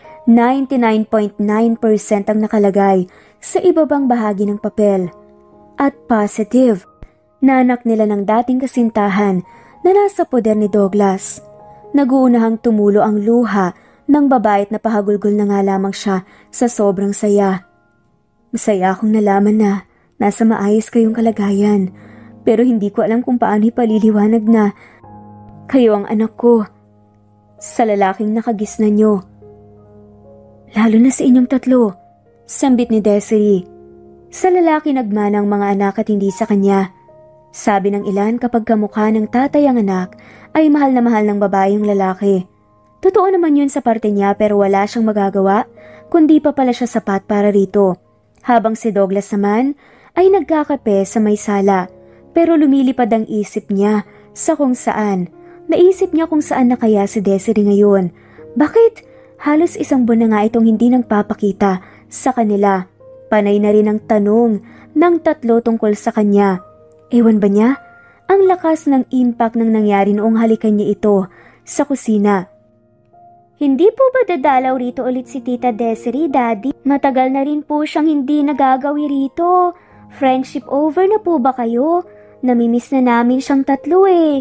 99.9% ang nakalagay sa ibabang bahagi ng papel. At positive, na anak nila ng dating kasintahan na nasa poder ni Douglas. Naguunahang tumulo ang luha ng babae at napahagulgol na nga lamang siya sa sobrang saya. "Masaya akong nalaman na nasa maayos kayong kalagayan, pero hindi ko alam kung paano ipaliliwanag na kayo ang anak ko sa lalaking nakagisnan nyo. Lalo na sa inyong tatlo," sambit ni Desiree. Sa lalaki nagmana ang mga anak at hindi sa kanya. Sabi ng ilan kapag kamukha ng tatay ang anak ay mahal na mahal ng babae yung lalaki. Totoo naman yun sa parte niya pero wala siyang magagawa kundi pa pala siya sapat para rito. Habang si Douglas naman ay nagkakape sa may sala pero lumilipad ang isip niya sa kung saan. Naisip niya kung saan na kaya si Desiree ngayon. Bakit? Halos isang buwan na nga itong hindi nagpapakita sa kanila. Panay na rin ang tanong ng tatlo tungkol sa kanya. Ewan ba niya? Ang lakas ng impact ng nangyari noong halikan niya ito sa kusina. "Hindi po ba dadalaw rito ulit si Tita Desiree, Daddy? Matagal na rin po siyang hindi nagagawi rito. Friendship over na po ba kayo? Namimiss na namin siyang tatlo eh."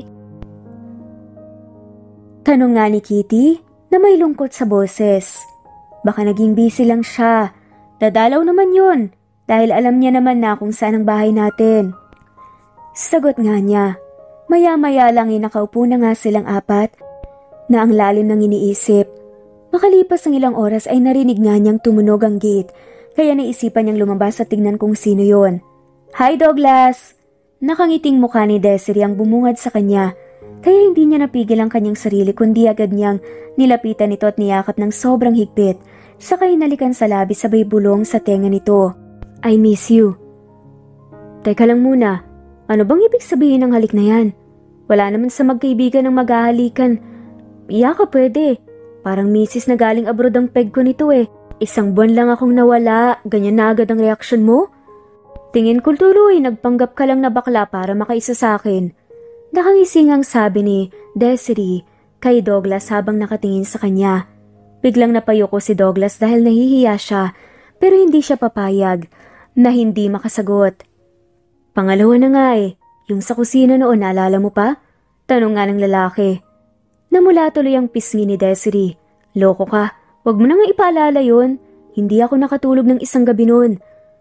Tanong nga ni Kitty na may lungkot sa boses. Baka naging busy lang siya. Dadalaw naman yun dahil alam niya naman na kung saan ang bahay natin. Sagot nga niya. Maya-maya lang ay nakaupo na nga silang apat na ang lalim ng iniisip. Makalipas ng ilang oras ay narinig nga niyang tumunog ang gate kaya naisipan niyang lumabas at tignan kung sino yon. "Hi Douglas!" Nakangiting mukha ni Desiree ang bumungad sa kanya kaya hindi niya napigil ang kanyang sarili kundi agad niyang nilapitan ito at niyakap ng sobrang higpit sakay nalikan sa labi sabay bulong sa tenga nito. "I miss you." "Teka lang muna. Ano bang ibig sabihin ng halik na yan? Wala naman sa magkaibigan ng maghahalikan. Iya ka pwede. Parang misis na galing abroad ang peg ko nito eh. Isang buwan lang akong nawala, ganyan na agad ang reaksyon mo? Tingin ko tuloy, nagpanggap ka lang na bakla para makaisa sa akin." Nakangisingang sabi ni Desiree kay Douglas habang nakatingin sa kanya. Biglang napayuko si Douglas dahil nahihiya siya pero hindi siya papayag na hindi makasagot. Pangalawa na nga yung sa kusina noon naalala mo pa? Tanong nga ng lalaki. Namula tuloy ang pisngi ni Desiree. Loko ka, wag mo na nga ipaalala yun. Hindi ako nakatulog ng isang gabi noon.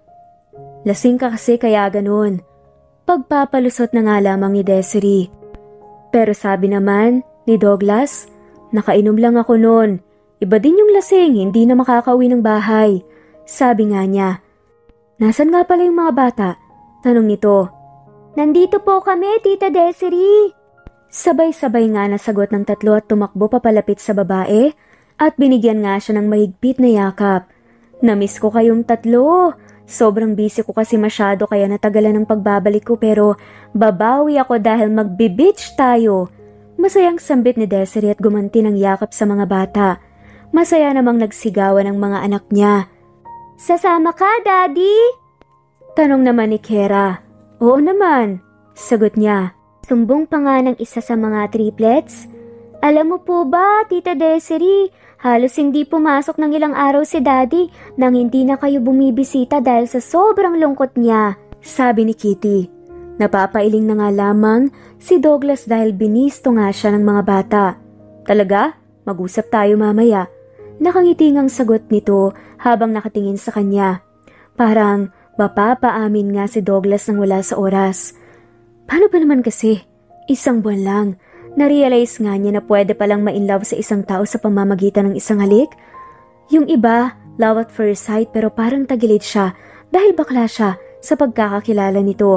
Lasing ka kasi kaya ganun. Pagpapalusot na nga lamang ni Desiree. Pero sabi naman ni Douglas, nakainom lang ako noon. Iba din yung lasing, hindi na makakauwi ng bahay. Sabi nga niya. Nasaan nga pala yung mga bata? Tanong nito. Nandito po kami, Tita Desiree. Sabay-sabay nga nasagot ng tatlo at tumakbo papalapit sa babae at binigyan nga siya ng mahigpit na yakap. Namiss ko kayong tatlo. Sobrang busy ko kasi masyado kaya natagalan ng pagbabalik ko pero babawi ako dahil magbe-beach tayo. Masayang sambit ni Desiree at gumanti ng yakap sa mga bata. Masaya namang nagsigawan ng mga anak niya. Sasama ka, Daddy? Tanong naman ni Kera. Oo naman, sagot niya. Sumbong pa nga ng isa sa mga triplets. Alam mo po ba, Tita Desiree, halos hindi pumasok ng ilang araw si Daddy nang hindi na kayo bumibisita dahil sa sobrang lungkot niya, sabi ni Kitty. Napapailing na nga lamang si Douglas dahil binisto nga siya ng mga bata. Talaga? Mag-usap tayo mamaya. Nakangitingang sagot nito habang nakatingin sa kanya. Parang mapapaamin nga si Douglas nang wala sa oras. Paano ba naman kasi? Isang buwan lang. Narealize nga niya na pwede palang ma-inlove sa isang tao sa pamamagitan ng isang halik. Yung iba, love at first sight pero parang tagilid siya dahil bakla siya sa pagkakakilala nito.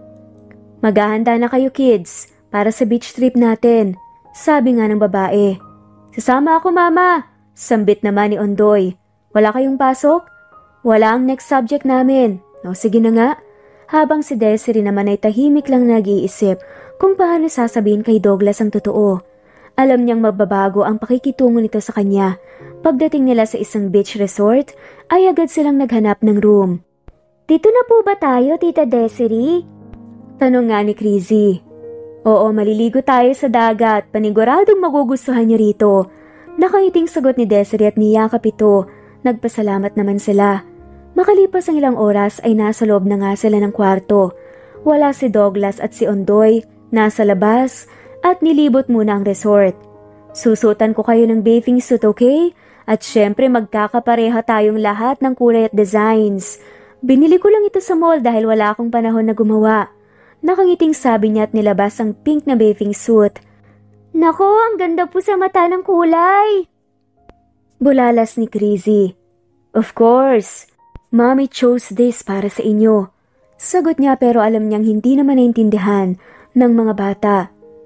Maghahanda na kayo kids para sa beach trip natin, sabi nga ng babae. Sasama ako mama, sambit naman ni Ondoy. Wala kayong pasok? Wala ang next subject namin. O sige na nga. Habang si Desiree naman ay tahimik lang nag-iisip kung paano sasabihin kay Douglas ang totoo. Alam niyang magbabago ang pakikitungo nito sa kanya. Pagdating nila sa isang beach resort, ay agad silang naghanap ng room. Dito na po ba tayo, Tita Desiree? Tanong nga ni Crizzy. Oo, maliligo tayo sa dagat. Paniguradong magugustuhan niya rito. Nakangiting sagot ni Desiree at niyakap ito. Nagpasalamat naman sila. Makalipas ang ilang oras ay nasa loob na nga sila ng kwarto. Wala si Douglas at si Ondoy, nasa labas at nilibot muna ang resort. Susutan ko kayo ng bathing suit, okay? At syempre magkakapareha tayong lahat ng kulay at designs. Binili ko lang ito sa mall dahil wala akong panahon na gumawa. Nakangiting sabi niya at nilabas ang pink na bathing suit. Nako, ang ganda po sa mata ng kulay! Bulalas ni Crizzy. Of course! Mommy chose this para sa inyo. Sagot niya pero alam niyang hindi naman naintindihan ng mga bata.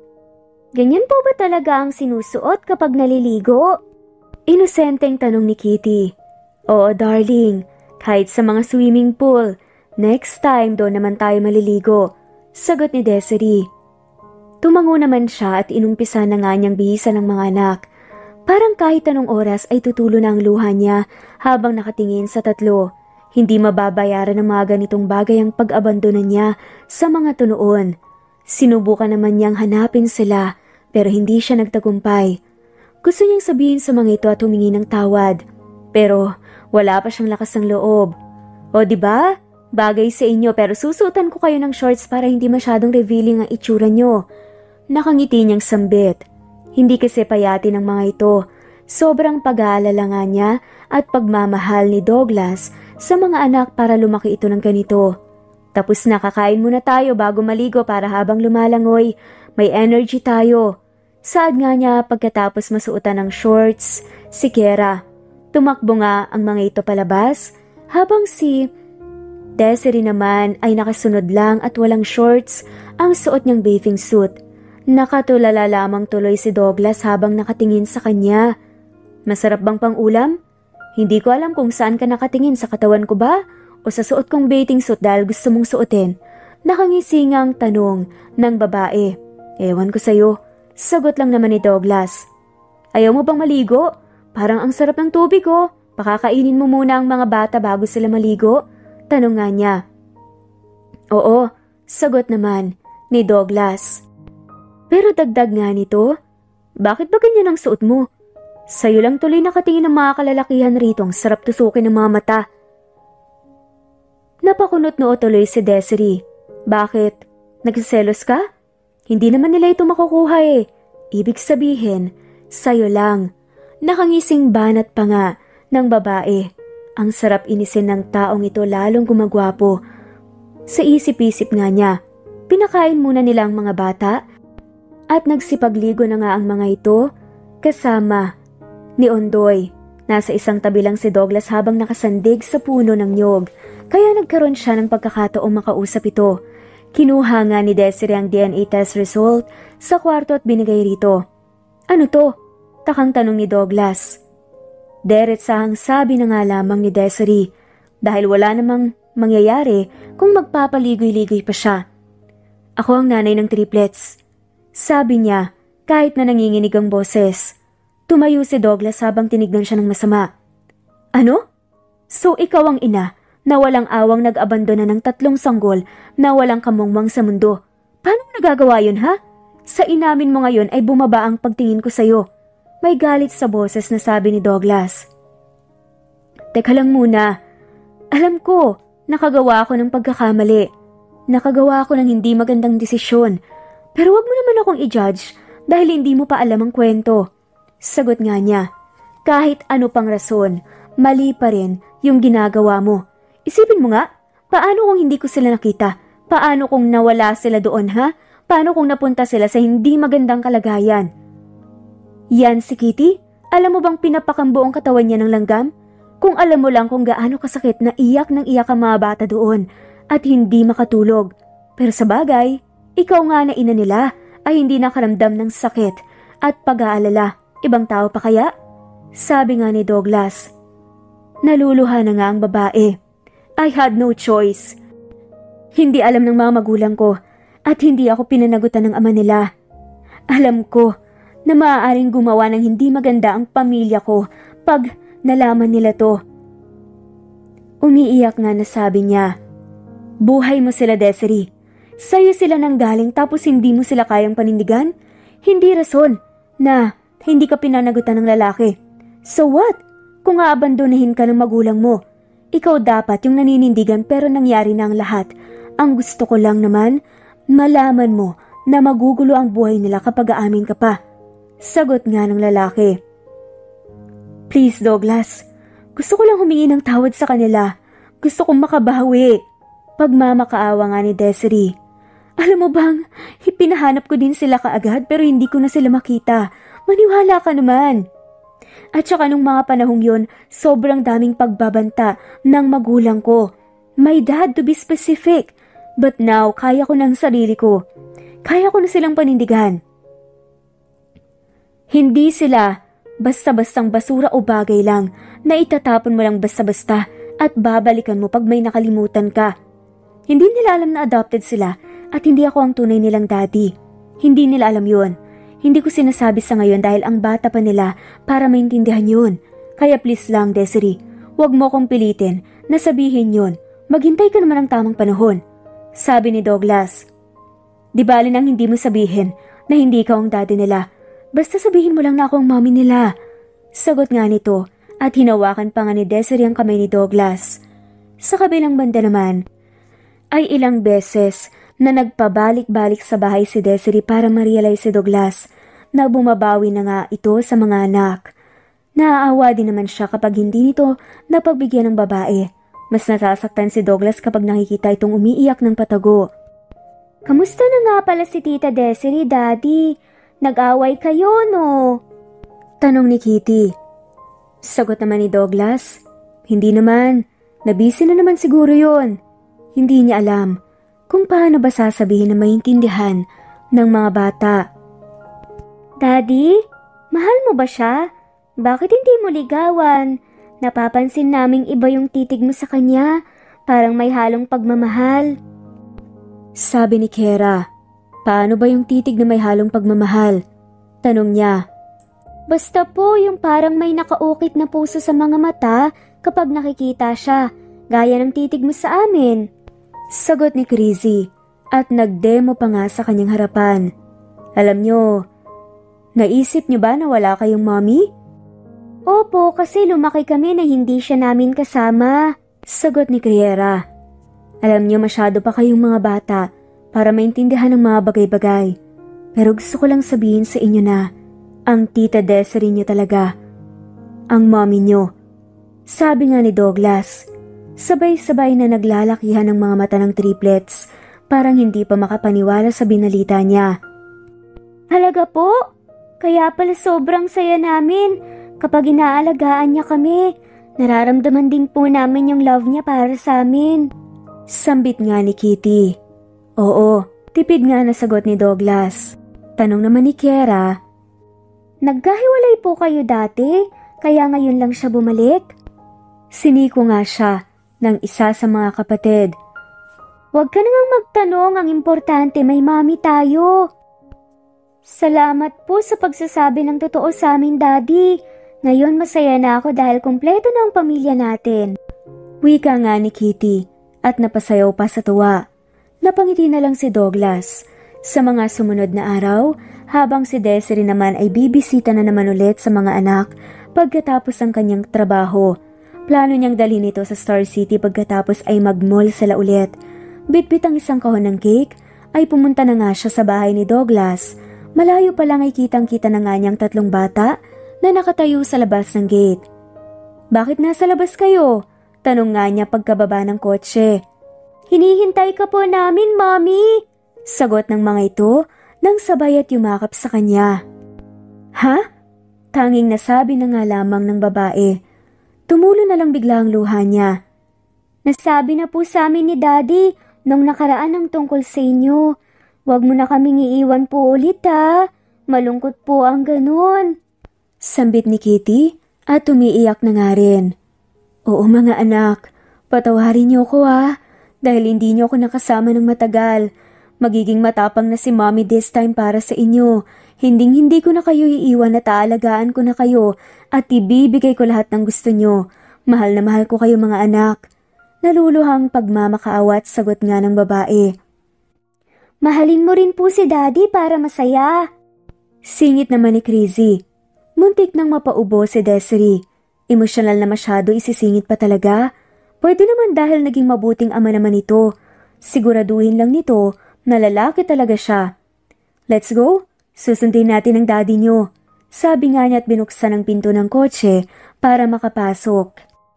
Ganyan po ba talaga ang sinusuot kapag naliligo? Inosenteng tanong ni Kitty. Oo darling, kahit sa mga swimming pool. Next time doon naman tayo maliligo. Sagot ni Desiree. Tumango naman siya at inumpisa na nga niyang bihisan ng mga anak. Parang kahit anong oras ay tutulo na ang luha niya habang nakatingin sa tatlo. Hindi mababayaran ng mga ganitong bagay ang pag-abandonan niya sa mga tunoon. Sinubukan naman niyang hanapin sila pero hindi siya nagtagumpay. Gusto niyang sabihin sa mga ito at humingi ng tawad pero wala pa siyang lakas ng loob. O diba? Bagay sa inyo pero susutan ko kayo ng shorts para hindi masyadong revealing ang itsura niyo. Nakangiti niyang sambit. Hindi kasi payati ng mga ito. Sobrang pag-aalala nga niya at pagmamahal ni Douglas sa mga anak para lumaki ito ng ganito. Tapos na, kakain muna tayo bago maligo para habang lumalangoy, may energy tayo. Saad nga niya pagkatapos masuotan ng shorts, si Kera. Tumakbo nga ang mga ito palabas, habang si Desiree naman ay nakasunod lang at walang shorts ang suot niyang bathing suit. Nakatulala lamang tuloy si Douglas habang nakatingin sa kanya. Masarap bang pang-ulam? Hindi ko alam kung saan ka nakatingin, sa katawan ko ba o sa suot kong bathing suit dahil gusto mong suotin. Nakangisingang tanong ng babae. Ewan ko sa'yo. Sagot lang naman ni Douglas. Ayaw mo bang maligo? Parang ang sarap ng tubig oh. Pakakainin mo muna ang mga bata bago sila maligo? Tanong nga niya. Oo, sagot naman ni Douglas. Pero dagdag nga nito, bakit ba ganyan ang suot mo? Sa'yo lang tuloy nakatingin ng mga kalalakihan rito, ang sarap tusukin ng mga mata. Napakunot noo tuloy si Desiree. Bakit? Nagsiselos ka? Hindi naman nila ito makukuha eh. Ibig sabihin, sa'yo lang. Nakangising banat pa nga ng babae. Ang sarap inisin ng taong ito lalong gumagwapo. Sa isip-isip nga niya, pinakain muna nila ang mga bata at nagsipagligo na nga ang mga ito kasama ni Ondoy. Nasa isang tabi lang si Douglas habang nakasandig sa puno ng niyog, kaya nagkaroon siya ng pagkakataong makausap ito. Kinuha nga ni Desiree ang DNA test result sa kwarto at binigay rito. Ano to? Takang tanong ni Douglas. Diretsahang sabi na nga lamang ni Desiree dahil wala namang mangyayari kung magpapaligoy-ligoy pa siya. Ako ang nanay ng triplets. Sabi niya kahit na nanginginig ang boses. Tumayo si Douglas habang tinignan siya ng masama. Ano? So ikaw ang ina na walang awang nag-abandona ng 3 sanggol na walang kamungmang sa mundo. Paano nagagawa yun ha? Sa inamin mo ngayon ay bumaba ang pagtingin ko sa'yo. May galit sa boses na sabi ni Douglas. Teka lang muna. Alam ko, nakagawa ako ng pagkakamali. Nakagawa ako ng hindi magandang desisyon. Pero wag mo naman akong i-judge dahil hindi mo pa alam ang kwento. Sagot nga niya, kahit ano pang rason, mali pa rin yung ginagawa mo. Isipin mo nga, paano kung hindi ko sila nakita? Paano kung nawala sila doon ha? Paano kung napunta sila sa hindi magandang kalagayan? Yan si Kitty, alam mo bang pinapakan buong katawan niya ng langgam? Kung alam mo lang kung gaano kasakit na iyak ng iyak ang mga bata doon at hindi makatulog. Pero sa bagay, ikaw nga na ina nila ay hindi nakaramdam ng sakit at pag-aalala. Ibang tao pa kaya? Sabi nga ni Douglas. Naluluha na nga ang babae. I had no choice. Hindi alam ng mga magulang ko at hindi ako pinanagutan ng ama nila. Alam ko na maaaring gumawa ng hindi maganda ang pamilya ko pag nalaman nila to. Umiiyak nga na sabi niya, buhay mo sila Desiree. Sa'yo sila nang galing tapos hindi mo sila kayang panindigan? Hindi rason na hindi ka pinanagutan ng lalaki. So what? Kung aabandonahin ka ng magulang mo, ikaw dapat yung naninindigan pero nangyari na ang lahat. Ang gusto ko lang naman, malaman mo na magugulo ang buhay nila kapag aamin ka pa. Sagot nga ng lalaki. Please Douglas, gusto ko lang humingi ng tawad sa kanila. Gusto kong makabawi. Pagmamakaawa nga ni Desiree. Alam mo bang, ipinahanap ko din sila kaagad pero hindi ko na sila makita. Maniwala ka naman. At saka nung mga panahong yon, sobrang daming pagbabanta ng magulang ko. My dad to be specific. But now, kaya ko ng sarili ko. Kaya ko na silang panindigan. Hindi sila basta-bastang basura o bagay lang na itatapon mo lang basta-basta at babalikan mo pag may nakalimutan ka. Hindi nila alam na adopted sila at hindi ako ang tunay nilang daddy. Hindi nila alam yun. Hindi ko sinasabi sa ngayon dahil ang bata pa nila para maintindihan yun. Kaya please lang Desiree, huwag mo kong pilitin na sabihin yun. Maghintay ka naman ng tamang panahon. Sabi ni Douglas. Di bali nang hindi mo sabihin na hindi ikaw ang daddy nila. Basta sabihin mo lang na ako ang mommy nila. Sagot nga nito at hinawakan pa nga ni Desiree ang kamay ni Douglas. Sa kabilang banda naman, ay ilang beses na nagpabalik-balik sa bahay si Desiree para ma-realize si Douglas na bumabawi na nga ito sa mga anak. Naaawa din naman siya kapag hindi nito napagbigyan ng babae. Mas nasasaktan si Douglas kapag nakikita itong umiiyak ng patago. Kamusta na nga pala si Tita Desiree, Daddy? Nag-away kayo, no? Tanong ni Kitty. Sagot naman ni Douglas, hindi naman. Nabisi na naman siguro yon. Hindi niya alam kung paano ba sasabihin na maintindihan ng mga bata. Daddy, mahal mo ba siya? Bakit hindi mo ligawan? Napapansin naming iba yung titig mo sa kanya, parang may halong pagmamahal. Sabi ni Kera, paano ba yung titig na may halong pagmamahal? Tanong niya. Basta po yung parang may nakaukit na puso sa mga mata kapag nakikita siya, gaya ng titig mo sa amin. Sagot ni Crazy at nagdemo pa nga sa kanyang harapan. Alam nyo, naisip nyo ba na wala kayong mommy? Opo, kasi lumaki kami na hindi siya namin kasama. Sagot ni Criera. Alam nyo, masyado pa kayong mga bata para maintindihan ng mga bagay-bagay. Pero gusto ko lang sabihin sa inyo na ang tita Desiree nyo talaga. Ang mommy nyo. Sabi nga ni Douglas. Sabay-sabay na naglalakihan ng mga mata ng triplets. Parang hindi pa makapaniwala sa binalita niya. Halaga po? Kaya pala sobrang saya namin. Kapag inaalagaan niya kami, nararamdaman din po namin yung love niya para sa amin. Sambit nga ni Kitty. Oo, tipid nga na sagot ni Douglas. Tanong naman ni Kiera. Nagkahiwalay po kayo dati, kaya ngayon lang siya bumalik? Siniko nga siya ng isa sa mga kapatid. Huwag ka nang magtanong, ang importante may mami tayo. Salamat po sa pagsasabi ng totoo sa amin, Daddy. Ngayon masaya na ako dahil kumpleto na ang pamilya natin. Wika nga ni Kitty at napasayaw pa sa tuwa. Napangiti na lang si Douglas. Sa mga sumunod na araw, habang si Desiree naman ay bibisita na naman ulit sa mga anak pagkatapos ang kanyang trabaho. Plano niyang dalhin ito sa Star City pagkatapos ay mag-mall sila ulit. Bitbit ang isang kahon ng cake, ay pumunta na nga siya sa bahay ni Douglas. Malayo pa lang ay kitang-kita na nga niyang 3 bata na nakatayo sa labas ng gate. Bakit nasa labas kayo? Tanong nga niya pagkababa ng kotse. Hinihintay ka po namin, Mommy! Sagot ng mga ito nang sabay at yumakap sa kanya. Ha? Tanging nasabi na nga lamang ng babae. Tumulo na lang bigla ang luha niya. Nasabi na po sa amin ni Daddy nung nakaraan ang tungkol sa inyo. Huwag mo na kaming iiwan po ulit ha. Malungkot po ang ganun. Sambit ni Kitty at umiiyak na nga rin. Oo mga anak, patawarin niyo ko ha. Dahil hindi niyo ako nakasama ng matagal. Magiging matapang na si Mommy this time para sa inyo. Hinding-hindi ko na kayo iiwan at aalagaan ko na kayo at ibibigay ko lahat ng gusto niyo. Mahal na mahal ko kayo mga anak. Naluluhang pagmamakaawa at sagot nga ng babae. Mahalin mo rin po si Daddy para masaya. Singit naman ni Crazy. Muntik nang mapaubo si Desiree. Emosyonal na masyado, isisingit pa talaga. Pwede naman dahil naging mabuting ama naman ito. Siguraduhin lang nito na lalaki talaga siya. Let's go. Susundin natin ang daddy nyo. Sabi nga niya at binuksan ang pinto ng kotse para makapasok.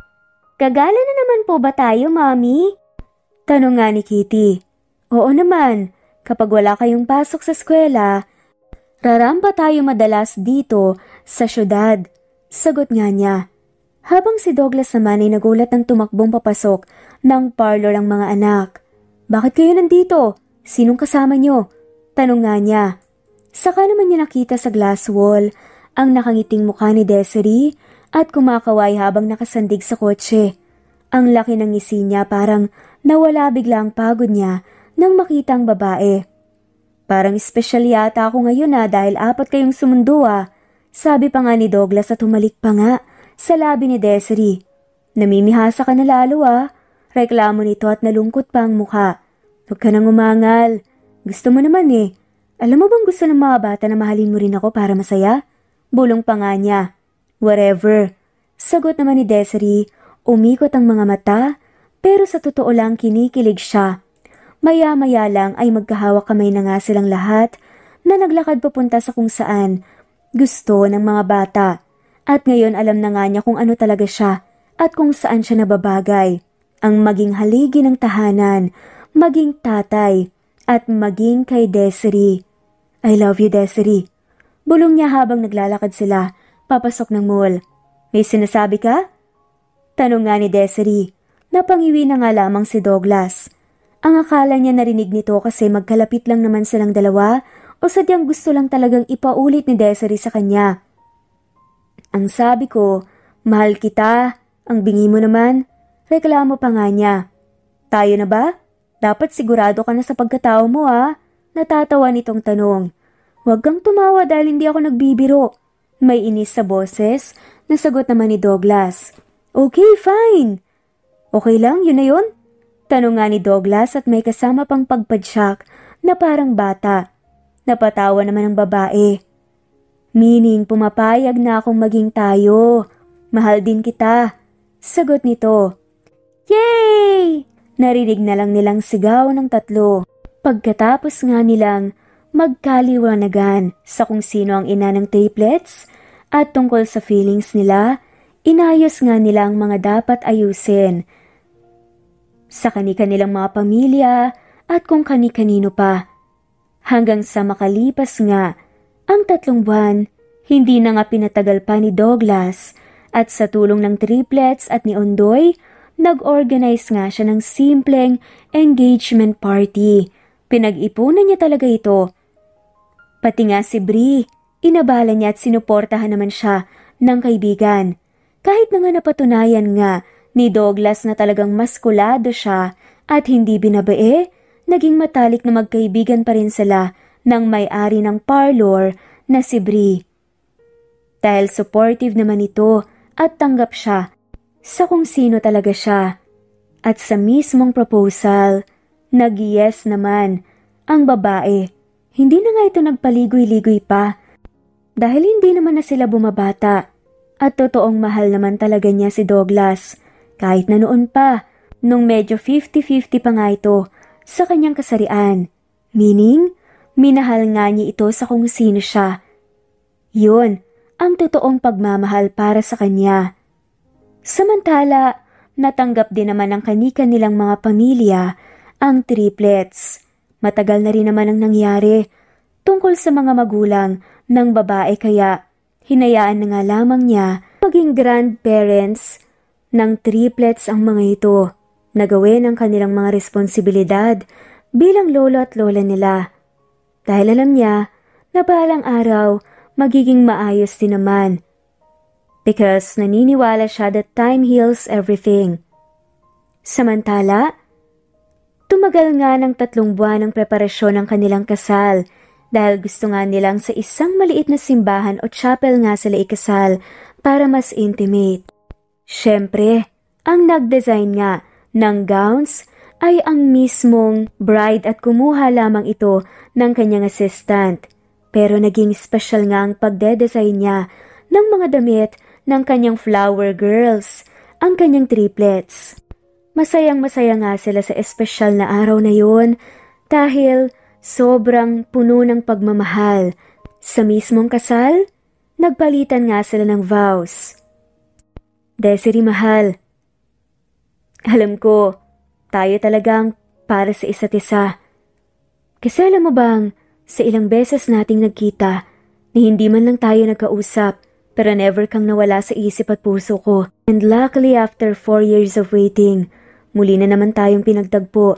Gagala na naman po ba tayo, Mommy? Tanong nga ni Kitty. Oo naman. Kapag wala kayong pasok sa eskwela, rarampa tayo madalas dito sa syudad. Sagot nga niya. Habang si Douglas naman ay nagulat ng tumakbong papasok ng parlor ang mga anak. Bakit kayo nandito? Sinong kasama nyo? Tanong nga niya. Saka naman niya nakita sa glass wall ang nakangiting mukha ni Desiree at kumakaway habang nakasandig sa kotse. Ang laki ng ngisi niya, parang nawala bigla ang pagod niya nang makita ang babae. Parang espesyal yata ako ngayon dahil 4 kayong sumundo Sabi pa nga ni Douglas at humalik pa nga sa labi ni Desiree. Namimihasa ka na lalo Reklamo nito at nalungkot pa ang mukha. Huwag ka nang umangal. Gusto mo naman Alam mo bang gusto ng mga bata na mahalin mo rin ako para masaya? Bulong pa nga niya. Whatever. Sagot naman ni Desiree, umikot ang mga mata, pero sa totoo lang kinikilig siya. Maya-maya lang ay magkahawak kamay na nga silang lahat na naglakad papunta sa kung saan gusto ng mga bata. At ngayon alam na nga niya kung ano talaga siya at kung saan siya nababagay. Ang maging haligi ng tahanan, maging tatay, at maging kay Desiree. I love you, Desiree. Bulong niya habang naglalakad sila, papasok ng mall. May sinasabi ka? Tanong nga ni Desiree. Napangiwi na nga lamang si Douglas. Ang akala niya narinig nito kasi magkalapit lang naman silang dalawa o sadyang gusto lang talagang ipaulit ni Desiree sa kanya. Ang sabi ko, mahal kita. Ang bingi mo naman. Reklamo pa nga niya. Tayo na ba? Dapat sigurado ka na sa pagkatao mo Natatawa nitong tanong. Huwag kang tumawa dahil hindi ako nagbibiro. May inis sa boses na sagot naman ni Douglas. Okay, fine. Okay lang, yun na yun? Tanong nga ni Douglas at may kasama pang pagpadyak na parang bata. Napatawa naman ang babae. Meaning pumapayag na akong maging tayo. Mahal din kita. Sagot nito. Yay! Narinig na lang nilang sigaw ng tatlo. Pagkatapos nga nilang magkaliwanagan sa kung sino ang ina ng triplets at tungkol sa feelings nila, inayos nga nila ang mga dapat ayusin sa kani-kanilang mga pamilya at kung kani-kanino pa. Hanggang sa makalipas nga ang 3 buwan, hindi na nga pinatagal pa ni Douglas at sa tulong ng triplets at ni Ondoy, nag-organize nga siya ng simpleng engagement party. Pinag-ipunan niya talaga ito. Pati nga si Bree, inabala niya at sinuportahan naman siya ng kaibigan. Kahit na nga napatunayan nga ni Douglas na talagang maskulado siya at hindi binabae, naging matalik na magkaibigan pa rin sila ng may-ari ng parlor na si Bree. Dahil supportive naman ito at tanggap siya sa kung sino talaga siya. At sa mismong proposal, nag-yes naman ang babae. Hindi na nga ito nagpaligoy-ligoy pa dahil hindi naman na sila bumabata at totoong mahal naman talaga niya si Douglas kahit na noon pa nung medyo 50-50 pa nga ito sa kanyang kasarian. Meaning, minahal nga niya ito sa kung sino siya. Yun ang totoong pagmamahal para sa kanya. Samantala, natanggap din naman ng kani-kanilang mga pamilya ang triplets. Matagal na rin naman ang nangyari tungkol sa mga magulang ng babae kaya hinayaan na nga lamang niya maging grandparents ng triplets ang mga ito na gawin ang kanilang mga responsibilidad bilang lolo at lola nila. Dahil alam niya na balang araw magiging maayos din naman. Because naniniwala siya that time heals everything. Samantala, tumagal nga ng 3 buwan ang preparasyon ng kanilang kasal dahil gusto nga nilang sa isang maliit na simbahan o chapel nga sila ikasal para mas intimate. Siyempre, ang nag-design nga ng gowns ay ang mismong bride at kumuha lamang ito ng kanyang assistant. Pero naging special nga ang pagde-design niya ng mga damit ng kanyang flower girls, ang kanyang triplets. Masayang-masaya nga sila sa espesyal na araw na yun dahil sobrang puno ng pagmamahal. Sa mismong kasal, nagpalitan nga sila ng vows. Desiree mahal, alam ko, tayo talagang para sa isa't isa. Kasi alam mo bang, sa ilang beses nating nagkita, na hindi man lang tayo nagkausap, pero never kang nawala sa isip at puso ko. And luckily after 4 years of waiting, muli na naman tayong pinagtagpo.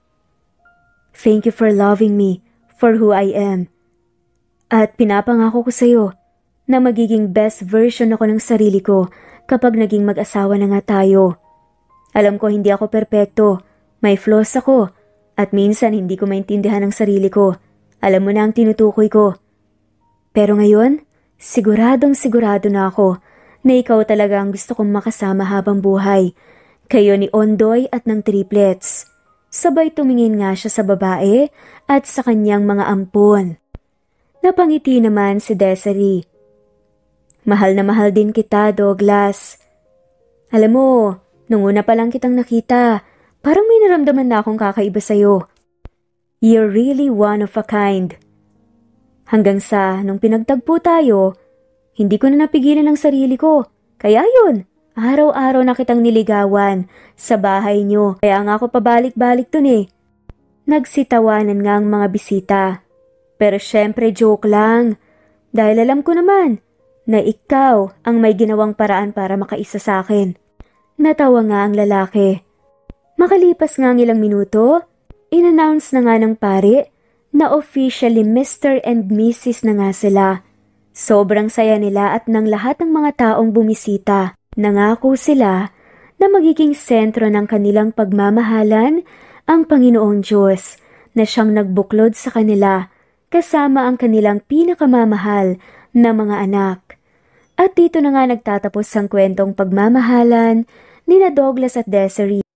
Thank you for loving me for who I am. At pinapangako ko sa'yo na magiging best version ako ng sarili ko kapag naging mag-asawa na nga tayo. Alam ko hindi ako perpekto, may flaws ako, at minsan hindi ko maintindihan ang sarili ko. Alam mo na ang tinutukoy ko. Pero ngayon, siguradong sigurado na ako na ikaw talaga ang gusto kong makasama habang buhay. Kayo ni Ondoy at ng triplets. Sabay tumingin nga siya sa babae at sa kanyang mga ampon. Napangiti naman si Desiree. Mahal na mahal din kita, Douglas. Alam mo, nung una pa lang kitang nakita, parang may naramdaman na akong kakaiba sa'yo. You're really one of a kind. Hanggang sa nung pinagtagpo tayo, hindi ko na napigilan ang sarili ko. Kaya yun, araw-araw na kitang niligawan sa bahay nyo. Kaya nga ako pabalik-balik dun eh. Nagsitawanan nga ang mga bisita. Pero syempre joke lang. Dahil alam ko naman na ikaw ang may ginawang paraan para makaisa sa akin. Natawa nga ang lalaki. Makalipas nga ang ilang minuto, in-announce na nga ng pare na officially Mr. and Mrs. na nga sila. Sobrang saya nila at ng lahat ng mga taong bumisita. Nangako sila na magiging sentro ng kanilang pagmamahalan ang Panginoong Diyos na siyang nagbuklod sa kanila kasama ang kanilang pinakamamahal na mga anak. At dito na nga nagtatapos ang kwentong pagmamahalan ni Douglas at Desiree.